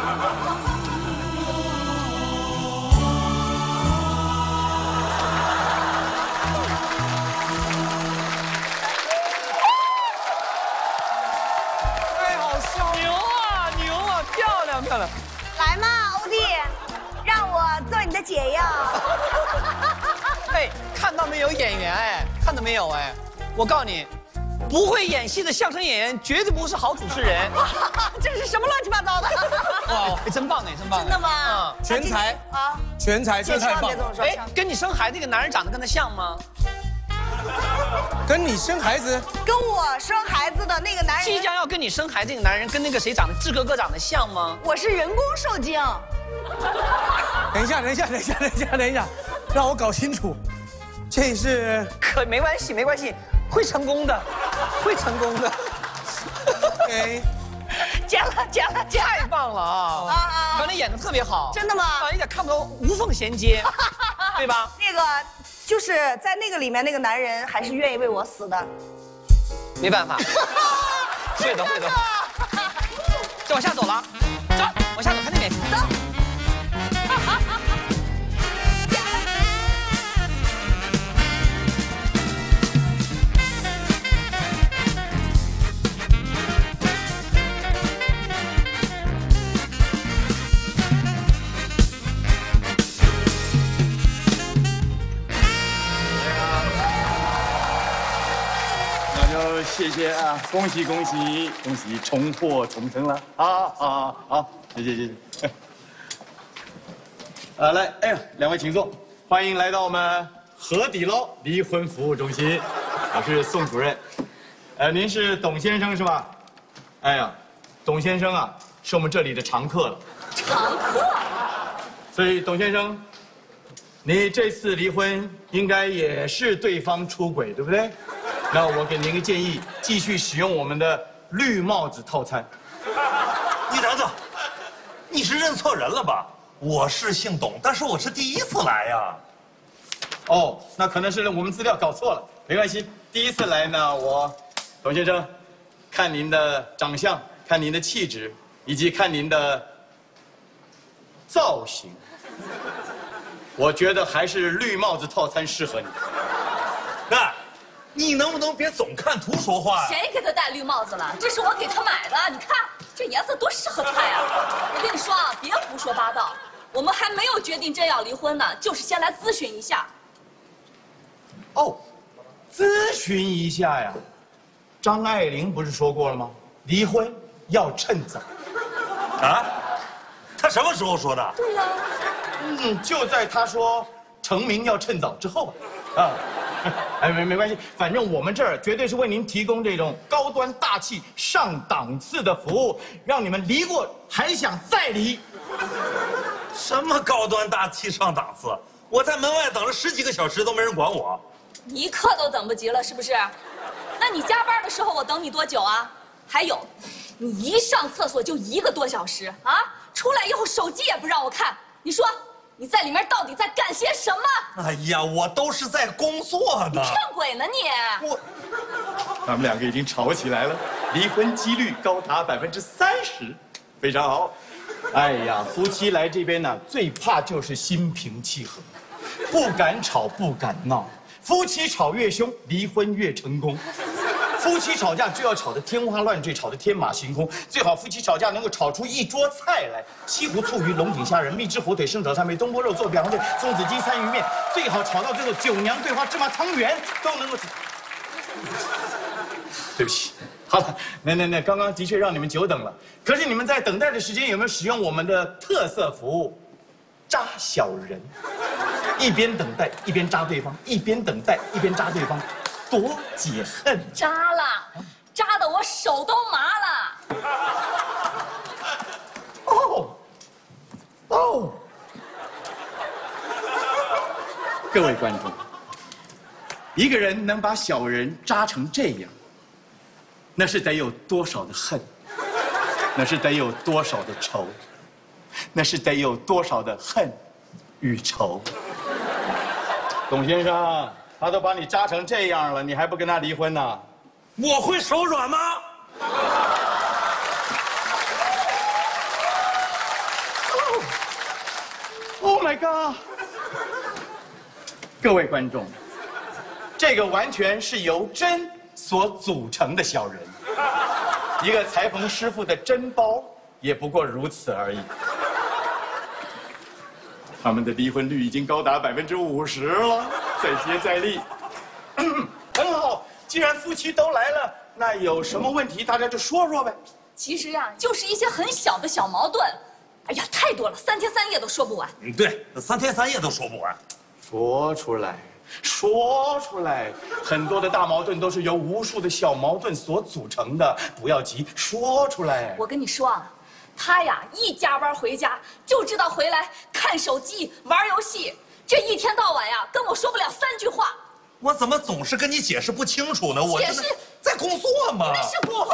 漂亮！ 来嘛，欧弟，让我做你的解药。 哎，看到没有演员？哎，看到没有？哎，我告诉你，不会演戏的相声演员绝对不是好主持人。 这是什么乱七八糟的？ 哇，真棒哎，真棒！ 真的吗？ 全才啊，全才，这太棒了！ 哎，跟你生孩子那个男人长得跟他像吗？ 跟你生孩子？ 跟我生孩子的那个男人， 即将要跟你生孩子那个男人，跟那个谁长得志哥哥长得像吗？ 我是人工受精。 等一下，让我搞清楚，这是可没关系，会成功的。 哎， 剪了， 太棒了啊！刚才演的特别好， 真的吗？ 一点看不到无缝衔接，对吧？ 那个就是在那个里面，那个男人还是愿意为我死的。 没办法，会的。就往下走了，走，往下走，看那边， 走。 谢谢啊！恭喜重获重生了！好，谢谢。来，哎呀，两位请坐，欢迎来到我们河底捞离婚服务中心，我是宋主任。您是董先生是吧？哎呀，董先生啊，是我们这里的常客了。 常客。 所以董先生，你这次离婚应该也是对方出轨，对不对？那我给您个建议，继续使用我们的绿帽子套餐。 你等等，你是认错人了吧？我是姓董，但是我是第一次来呀。 哦，那可能是我们资料搞错了，没关系。第一次来呢，我董先生看您的长相，看您的气质，以及看您的造型，我觉得还是绿帽子套餐适合你。 那。你能不能别总看图说话呀？ 谁给他戴绿帽子了？这是我给他买的，你看这颜色多适合他呀！我跟你说啊，别胡说八道，我们还没有决定真要离婚呢，就是先来咨询一下。 哦，咨询一下呀？张爱玲不是说过了吗？离婚要趁早。 啊？她什么时候说的？ 对呀。 就在她说成名要趁早之后吧。啊。哎，没关系，反正我们这儿绝对是为您提供这种高端大气、上档次的服务，让你们离过还想再离。 什么高端大气、上档次？我在门外等了10几个小时都没人管我。 你一刻都等不及了是不是？那你加班的时候我等你多久啊？还有，你一上厕所就1个多小时啊！出来以后手机也不让我看，你说。你在里面到底在干些什么？ 哎呀，我都是在工作呢。 你骗鬼呢你！ 他们两个已经吵起来了，离婚几率高达30%，非常好。哎呀，夫妻来这边呢，最怕就是心平气和，不敢吵，不敢闹。夫妻吵越凶，离婚越成功。夫妻吵架就要吵得天花乱坠，吵得天马行空。最好夫妻吵架能够炒出一桌菜来：西湖醋鱼、龙井虾仁、蜜汁火腿、生炒三杯、东坡肉、做表红腿、松子鸡、三鱼面。最好吵到最后9娘对花芝麻汤圆都能够。对不起， 好了，那刚刚的确让你们久等了。可是你们在等待的时间有没有使用我们的特色服务——扎小人？一边等待一边扎对方，一边等待一边扎对方，多解恨！ 扎了，扎的我手都麻了。 哦，各位观众，一个人能把小人扎成这样，那是得有多少的恨，那是得有多少的仇，那是得有多少的恨与仇。董先生，他都把你扎成这样了，你还不跟他离婚呢？ 我会手软吗 ？Oh my god！ 各位观众，这个完全是由针所组成的小人，一个裁缝师傅的针包也不过如此而已。他们的离婚率已经高达50%了，再接再厉。很好，既然夫妻都来了，那有什么问题大家就说说呗。 其实呀，就是一些很小的小矛盾。哎呀，太多了，3天3夜都说不完。 对，3天3夜都说不完。 说出来，说出来，很多的大矛盾都是由无数的小矛盾所组成的。不要急，说出来。 我跟你说啊，他呀一加班回家就知道回来看手机、玩游戏，这一天到晚呀跟我说不了3句话。 我怎么总是跟你解释不清楚呢？我解释在工作嘛。 那是过分。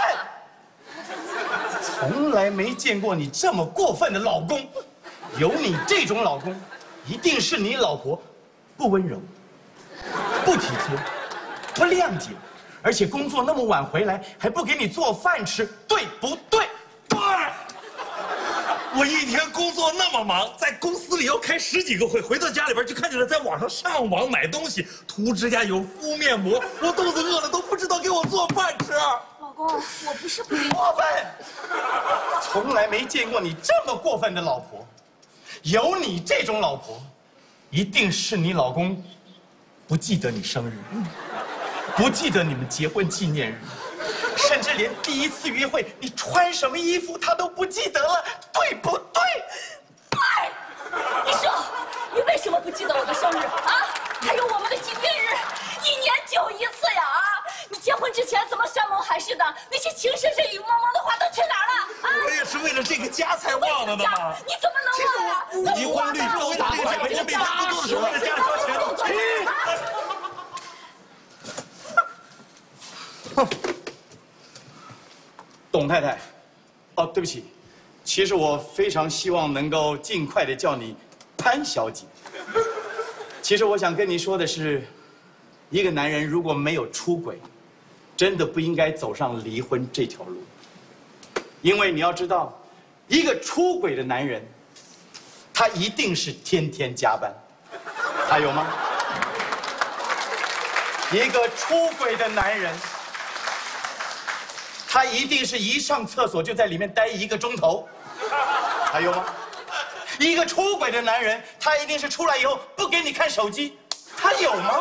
从来没见过你这么过分的老公。有你这种老公，一定是你老婆不温柔、不体贴、不谅解，而且工作那么晚回来还不给你做饭吃，对不对？ 对。我一天工作那么忙，在公司里要开10几个会，回到家里边就看见了在网上上网买东西，涂指甲油、敷面膜，我肚子饿了都不知道给我做饭吃。 老公，我不是不过分，从来没见过你这么过分的老婆。有你这种老婆，一定是你老公不记得你生日，不记得你们结婚纪念日，甚至连第一次约会你穿什么衣服他都不记得了，对不对？ 对。你说，你为什么不记得我的生日啊？还有我们的纪念日，1年就一次呀！啊，你结婚之前怎么山盟海誓的？那些情深深雨蒙蒙的话都去哪儿了？啊！ 我也是为了这个家才忘了的嘛。 你怎么能忘呀？ 离婚率是为了这个家，我每天工作的时候为了家里掏钱。董太太，哦，对不起，其实我非常希望能够尽快的叫你潘小姐。其实我想跟你说的是，一个男人如果没有出轨，真的不应该走上离婚这条路。因为你要知道，一个出轨的男人，他一定是天天加班，还有吗？一个出轨的男人，他一定是一上厕所就在里面待1个钟头，还有吗？一个出轨的男人，他一定是出来以后不给你看手机，他有吗？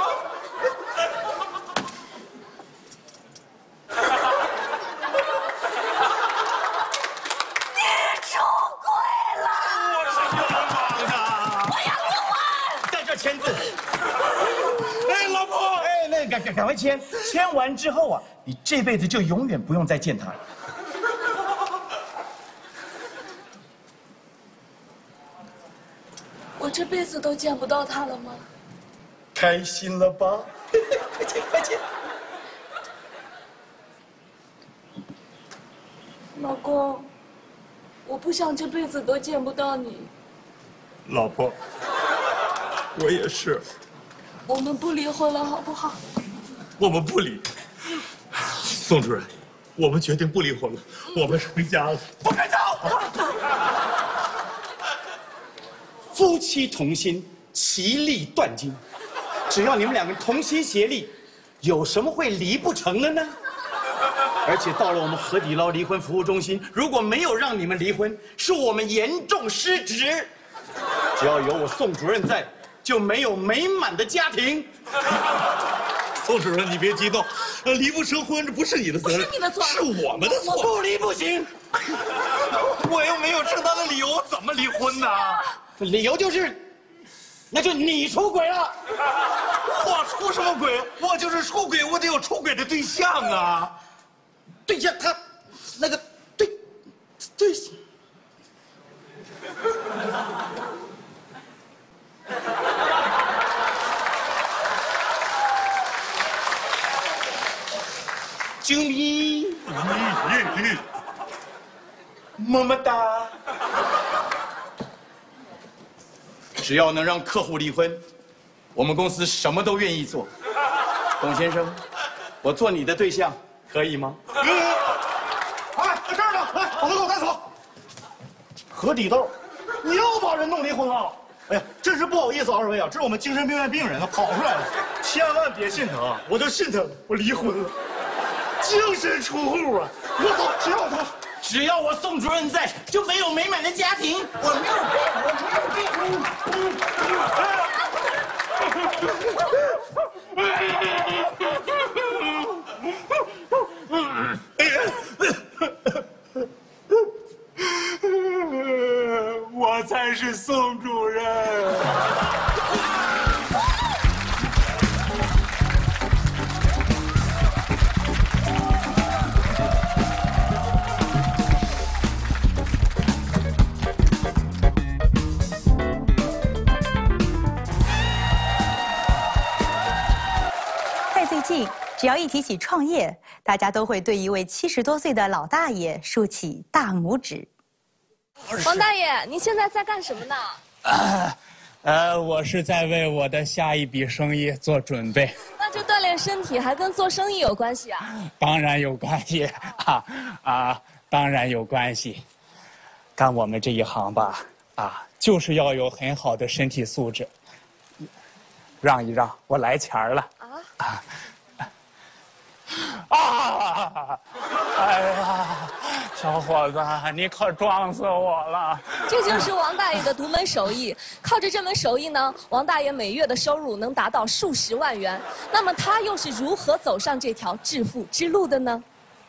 你出轨了！ 我是冤枉的！ 我要离婚！ 在这签字。 哎，老婆， 哎，那赶快签，签完之后啊，你这辈子就永远不用再见他了。 我这辈子都见不到他了吗？ 开心了吧？快签，快签！ 老公，我不想这辈子都见不到你。 老婆，我也是。 我们不离婚了，好不好？ 我们不离。宋主任，我们决定不离婚了，我们回家了。 不许走！夫妻同心，其利断金。只要你们2个同心协力，有什么会离不成的呢？而且到了我们河底捞离婚服务中心，如果没有让你们离婚，是我们严重失职。只要有我宋主任在，就没有美满的家庭。 宋主任，你别激动，离不成婚，这不是你的责任， 不是你的错， 是我们的错。 不离不行。 我又没有正当的理由，我怎么离婚呢？ 理由就是，那就你出轨了。 我出什么轨？我就是出轨，我得有出轨的对象啊。 对象他，那个对。啾咪，么么哒。只要能让客户离婚，我们公司什么都愿意做。董先生，我做你的对象可以吗？ 哎，在这儿呢，来，把他给我带走。何底豆，你又把人弄离婚了。哎呀，真是不好意思，二位啊，这是我们精神病院病人啊，跑出来了，千万别信他啊！我就信他，我离婚了，净身出户啊！我走，谁让我走？ 只要我宋主任在，就没有美满的家庭。我没有病。我才是宋主任。 在最近，只要一提起创业，大家都会对一位70多岁的老大爷竖起大拇指。 王大爷，您现在在干什么呢？ 我是在为我的下一笔生意做准备。 那这锻炼身体还跟做生意有关系啊？ 当然有关系当然有关系。干我们这一行吧，就是要有很好的身体素质。让一让，我来钱儿了。哎呀，小伙子，你可撞死我了！ 这就是王大爷的独门手艺。靠着这门手艺呢，王大爷每月的收入能达到数十万元。那么他又是如何走上这条致富之路的呢？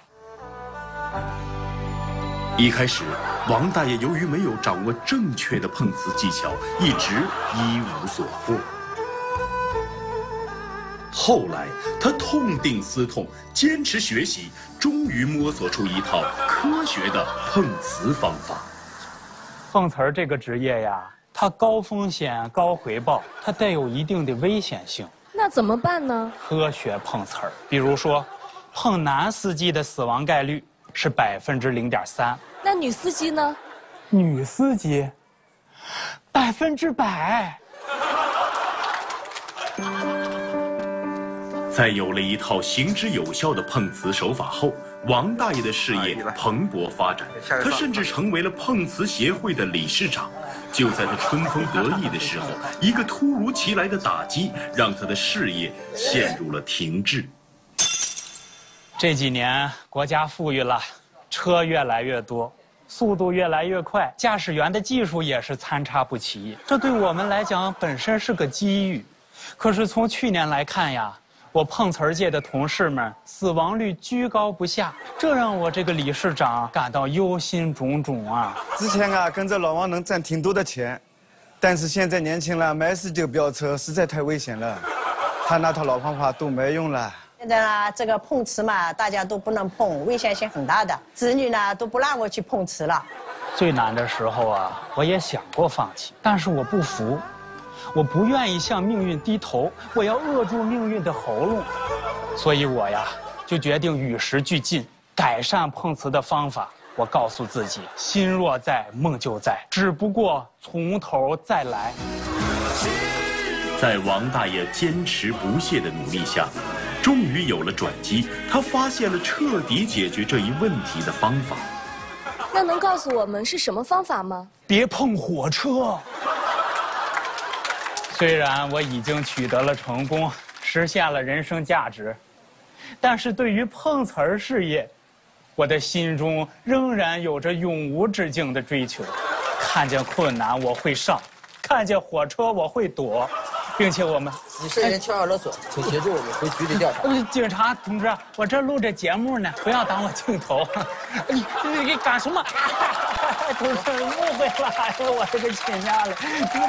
一开始，王大爷由于没有掌握正确的碰瓷技巧，一直一无所获。后来，他痛定思痛，坚持学习，终于摸索出一套科学的碰瓷方法。 碰瓷儿这个职业呀，它高风险高回报，它带有一定的危险性。 那怎么办呢？ 科学碰瓷儿，比如说，碰男司机的死亡概率是0.3%。 那女司机呢？ 女司机100%。 在有了一套行之有效的碰瓷手法后，王大爷的事业蓬勃发展，他甚至成为了碰瓷协会的理事长。就在他春风得意的时候，一个突如其来的打击让他的事业陷入了停滞。 这几年国家富裕了，车越来越多，速度越来越快，驾驶员的技术也是参差不齐。这对我们来讲本身是个机遇，可是从去年来看呀，我碰瓷儿界的同事们死亡率居高不下，这让我这个理事长感到忧心忡忡啊！ 之前跟着老王能赚挺多的钱，但是现在年轻人没事就飙车，实在太危险了。他那套老方法都没用了。 现在呢，这个碰瓷嘛，大家都不能碰，危险性很大的。子女呢都不让我去碰瓷了。 最难的时候啊，我也想过放弃，但是我不服。我不愿意向命运低头，我要扼住命运的喉咙，所以我呀就决定与时俱进，改善碰瓷的方法。我告诉自己，心若在，梦就在，只不过从头再来。 在王大爷坚持不懈的努力下，终于有了转机，他发现了彻底解决这一问题的方法。 那能告诉我们是什么方法吗？ 别碰火车。虽然我已经取得了成功，实现了人生价值，但是对于碰瓷儿事业，我的心中仍然有着永无止境的追求。看见困难我会上，看见火车我会躲， 并且我们你涉嫌敲诈勒索，请协助我们回局里调查。 警察同志，我这录着节目呢，不要挡我镜头。你干什么？同志误会了，哎呦，我这个亲家了。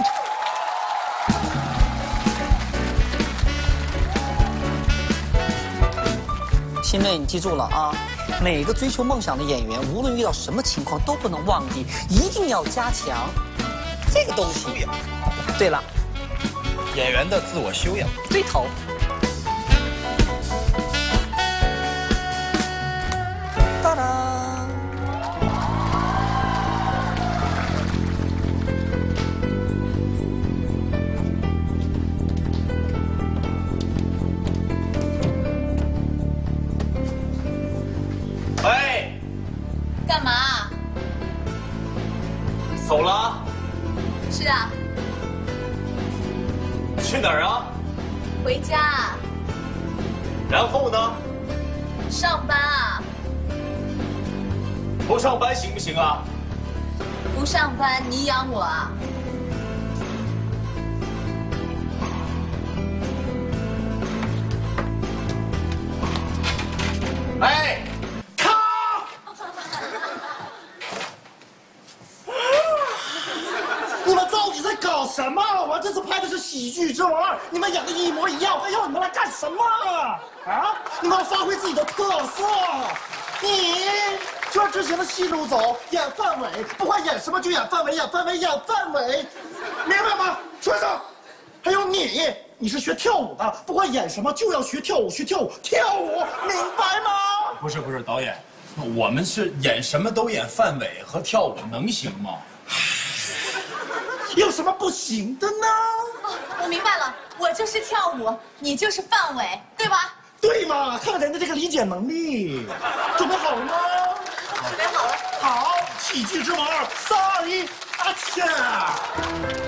新妹，你记住了啊！每个追求梦想的演员，无论遇到什么情况，都不能忘记，一定要加强这个东西。对了， 演员的自我修养。 对头。当当。 哎， 干嘛？ 走了？ 是啊。 去哪儿啊？ 回家。 然后呢？ 上班啊。 不上班行不行啊？ 不上班你养我啊？ 哎， 咔！你们到底在搞什么？我这次拍的是《喜剧之王2》，你们演的一模一样，还要你们来干什么啊？你们要发挥自己的特色。你就按之前的戏路走，演范伟，不管演什么就演范伟，演范伟，演范伟，明白吗？说上。还有你是学跳舞的，不管演什么就要学跳舞，学跳舞，跳舞，明白吗？ 不是导演，我们是演什么都演范伟和跳舞，能行吗？ 有什么不行的呢？ 我明白了，我就是跳舞，你就是范伟，对吧？ 对嘛，看看人家这个理解能力。准备好了吗？ 准备好了。 好，喜剧之王2，3、2、1，Action！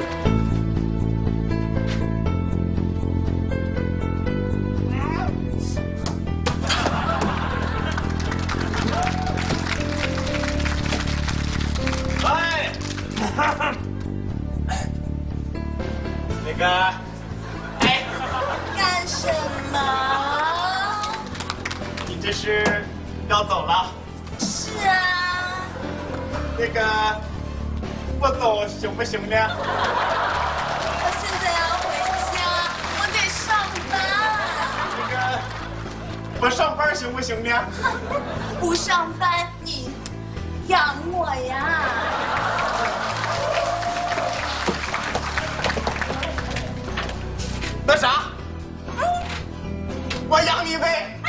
那个，哎， 干什么？ 你这是要走了？ 是啊。 那个，不走行不行呢？ 我现在要回家，我得上班。 那个，不上班行不行呢？ 不上班你养我呀？ 那啥，我养你呗。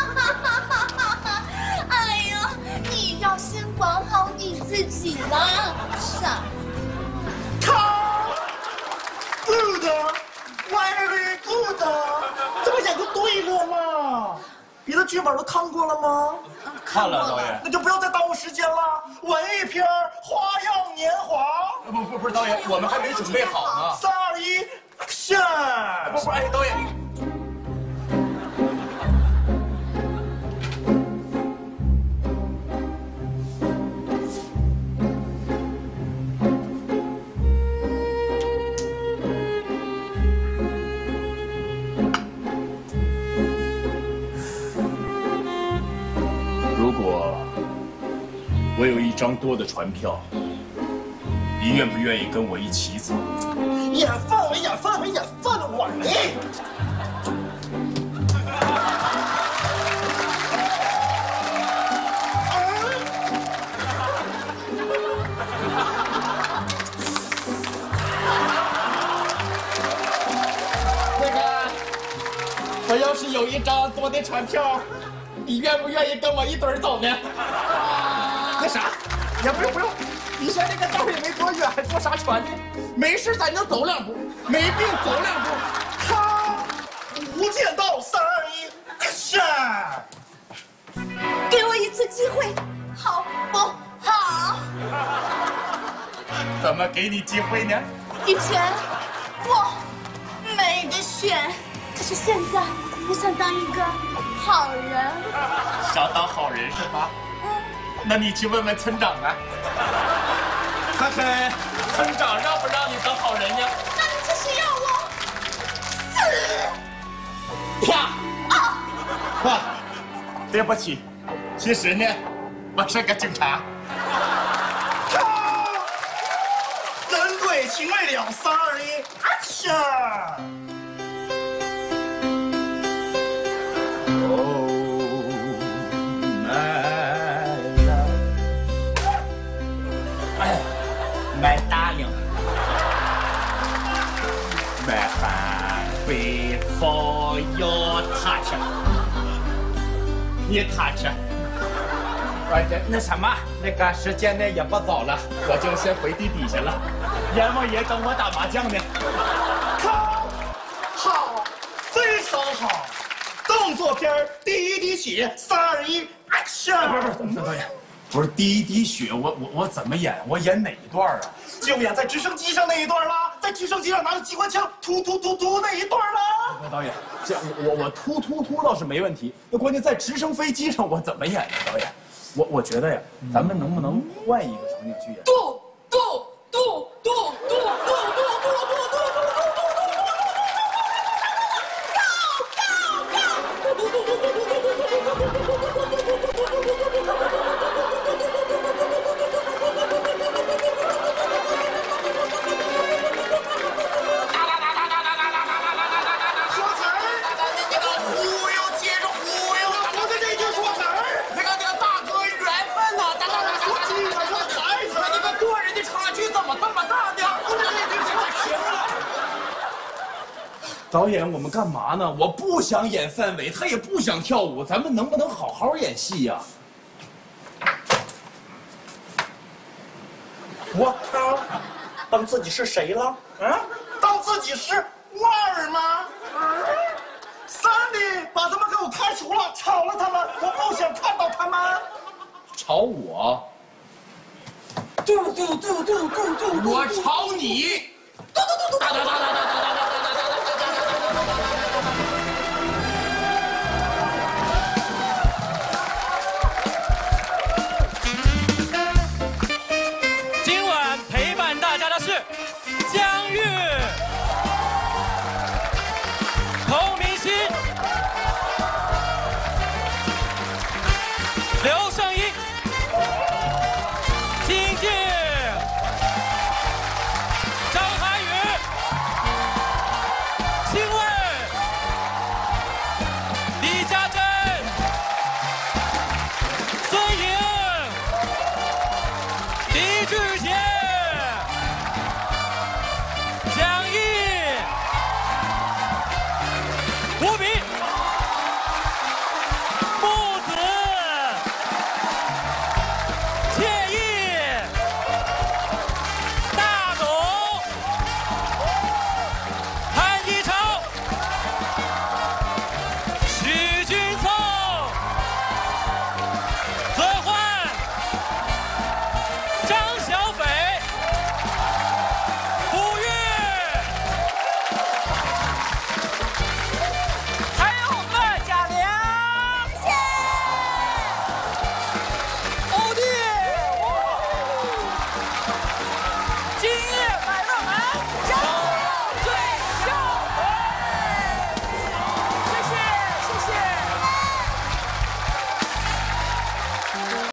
哎呀，你要先管好你自己啦，傻。 Good，very good， 这不演就对了嘛。别的剧本都看过了吗？ 看了，导演。 那就不要再耽误时间了。文艺片《花样年华》。 不是导演，我们还没准备好呢。 3、2、1。Action！ 不，哎，导演，如果我有一张多的船票，你愿不愿意跟我一起走？ 演范伟，演范伟，演范伟！ 那个，我要是有一张多的船票，你愿不愿意跟我一堆儿走呢？那啥，也不用，你说这个道也没多远，还坐啥船呢？没事，咱就走2步，没病走2步。 他无间道3、2、1 ，Action！ 给我一次机会，好不好？ 怎么给你机会呢？ 以前我没得选，可是现在我想当一个好人。 想当好人是吧？那你去问问村长啊，看看村长让不让你当好人呢？ 那你这是要我啪！啊！对不起，其实呢，我是个警察。 人对情未了，3、2、1 ，Action！ My darling, my heart beats for your touch。你 touch。那什么，那个时间呢也不早了，我就先回地底下了。阎王爷等我打麻将呢。 好，非常好。动作片第一滴血，3、2、1 ，Action！ 不是导演。不是第一滴血，我怎么演？我演哪一段啊？ 就演在直升机上那一段啦，在直升机上拿着机关枪突那一段啦。 导演，这我突倒是没问题，那关键在直升飞机上我怎么演呢？导演，我觉得呀，咱们能不能换一个场景去演？导演，我们干嘛呢？我不想演范伟，他也不想跳舞，咱们能不能好好演戏呀？ 我靠，当自己是谁了？啊，当自己是万儿吗？Sandy， 把他们给我开除了，炒了他们，我不想看到他们。 炒我？我炒你！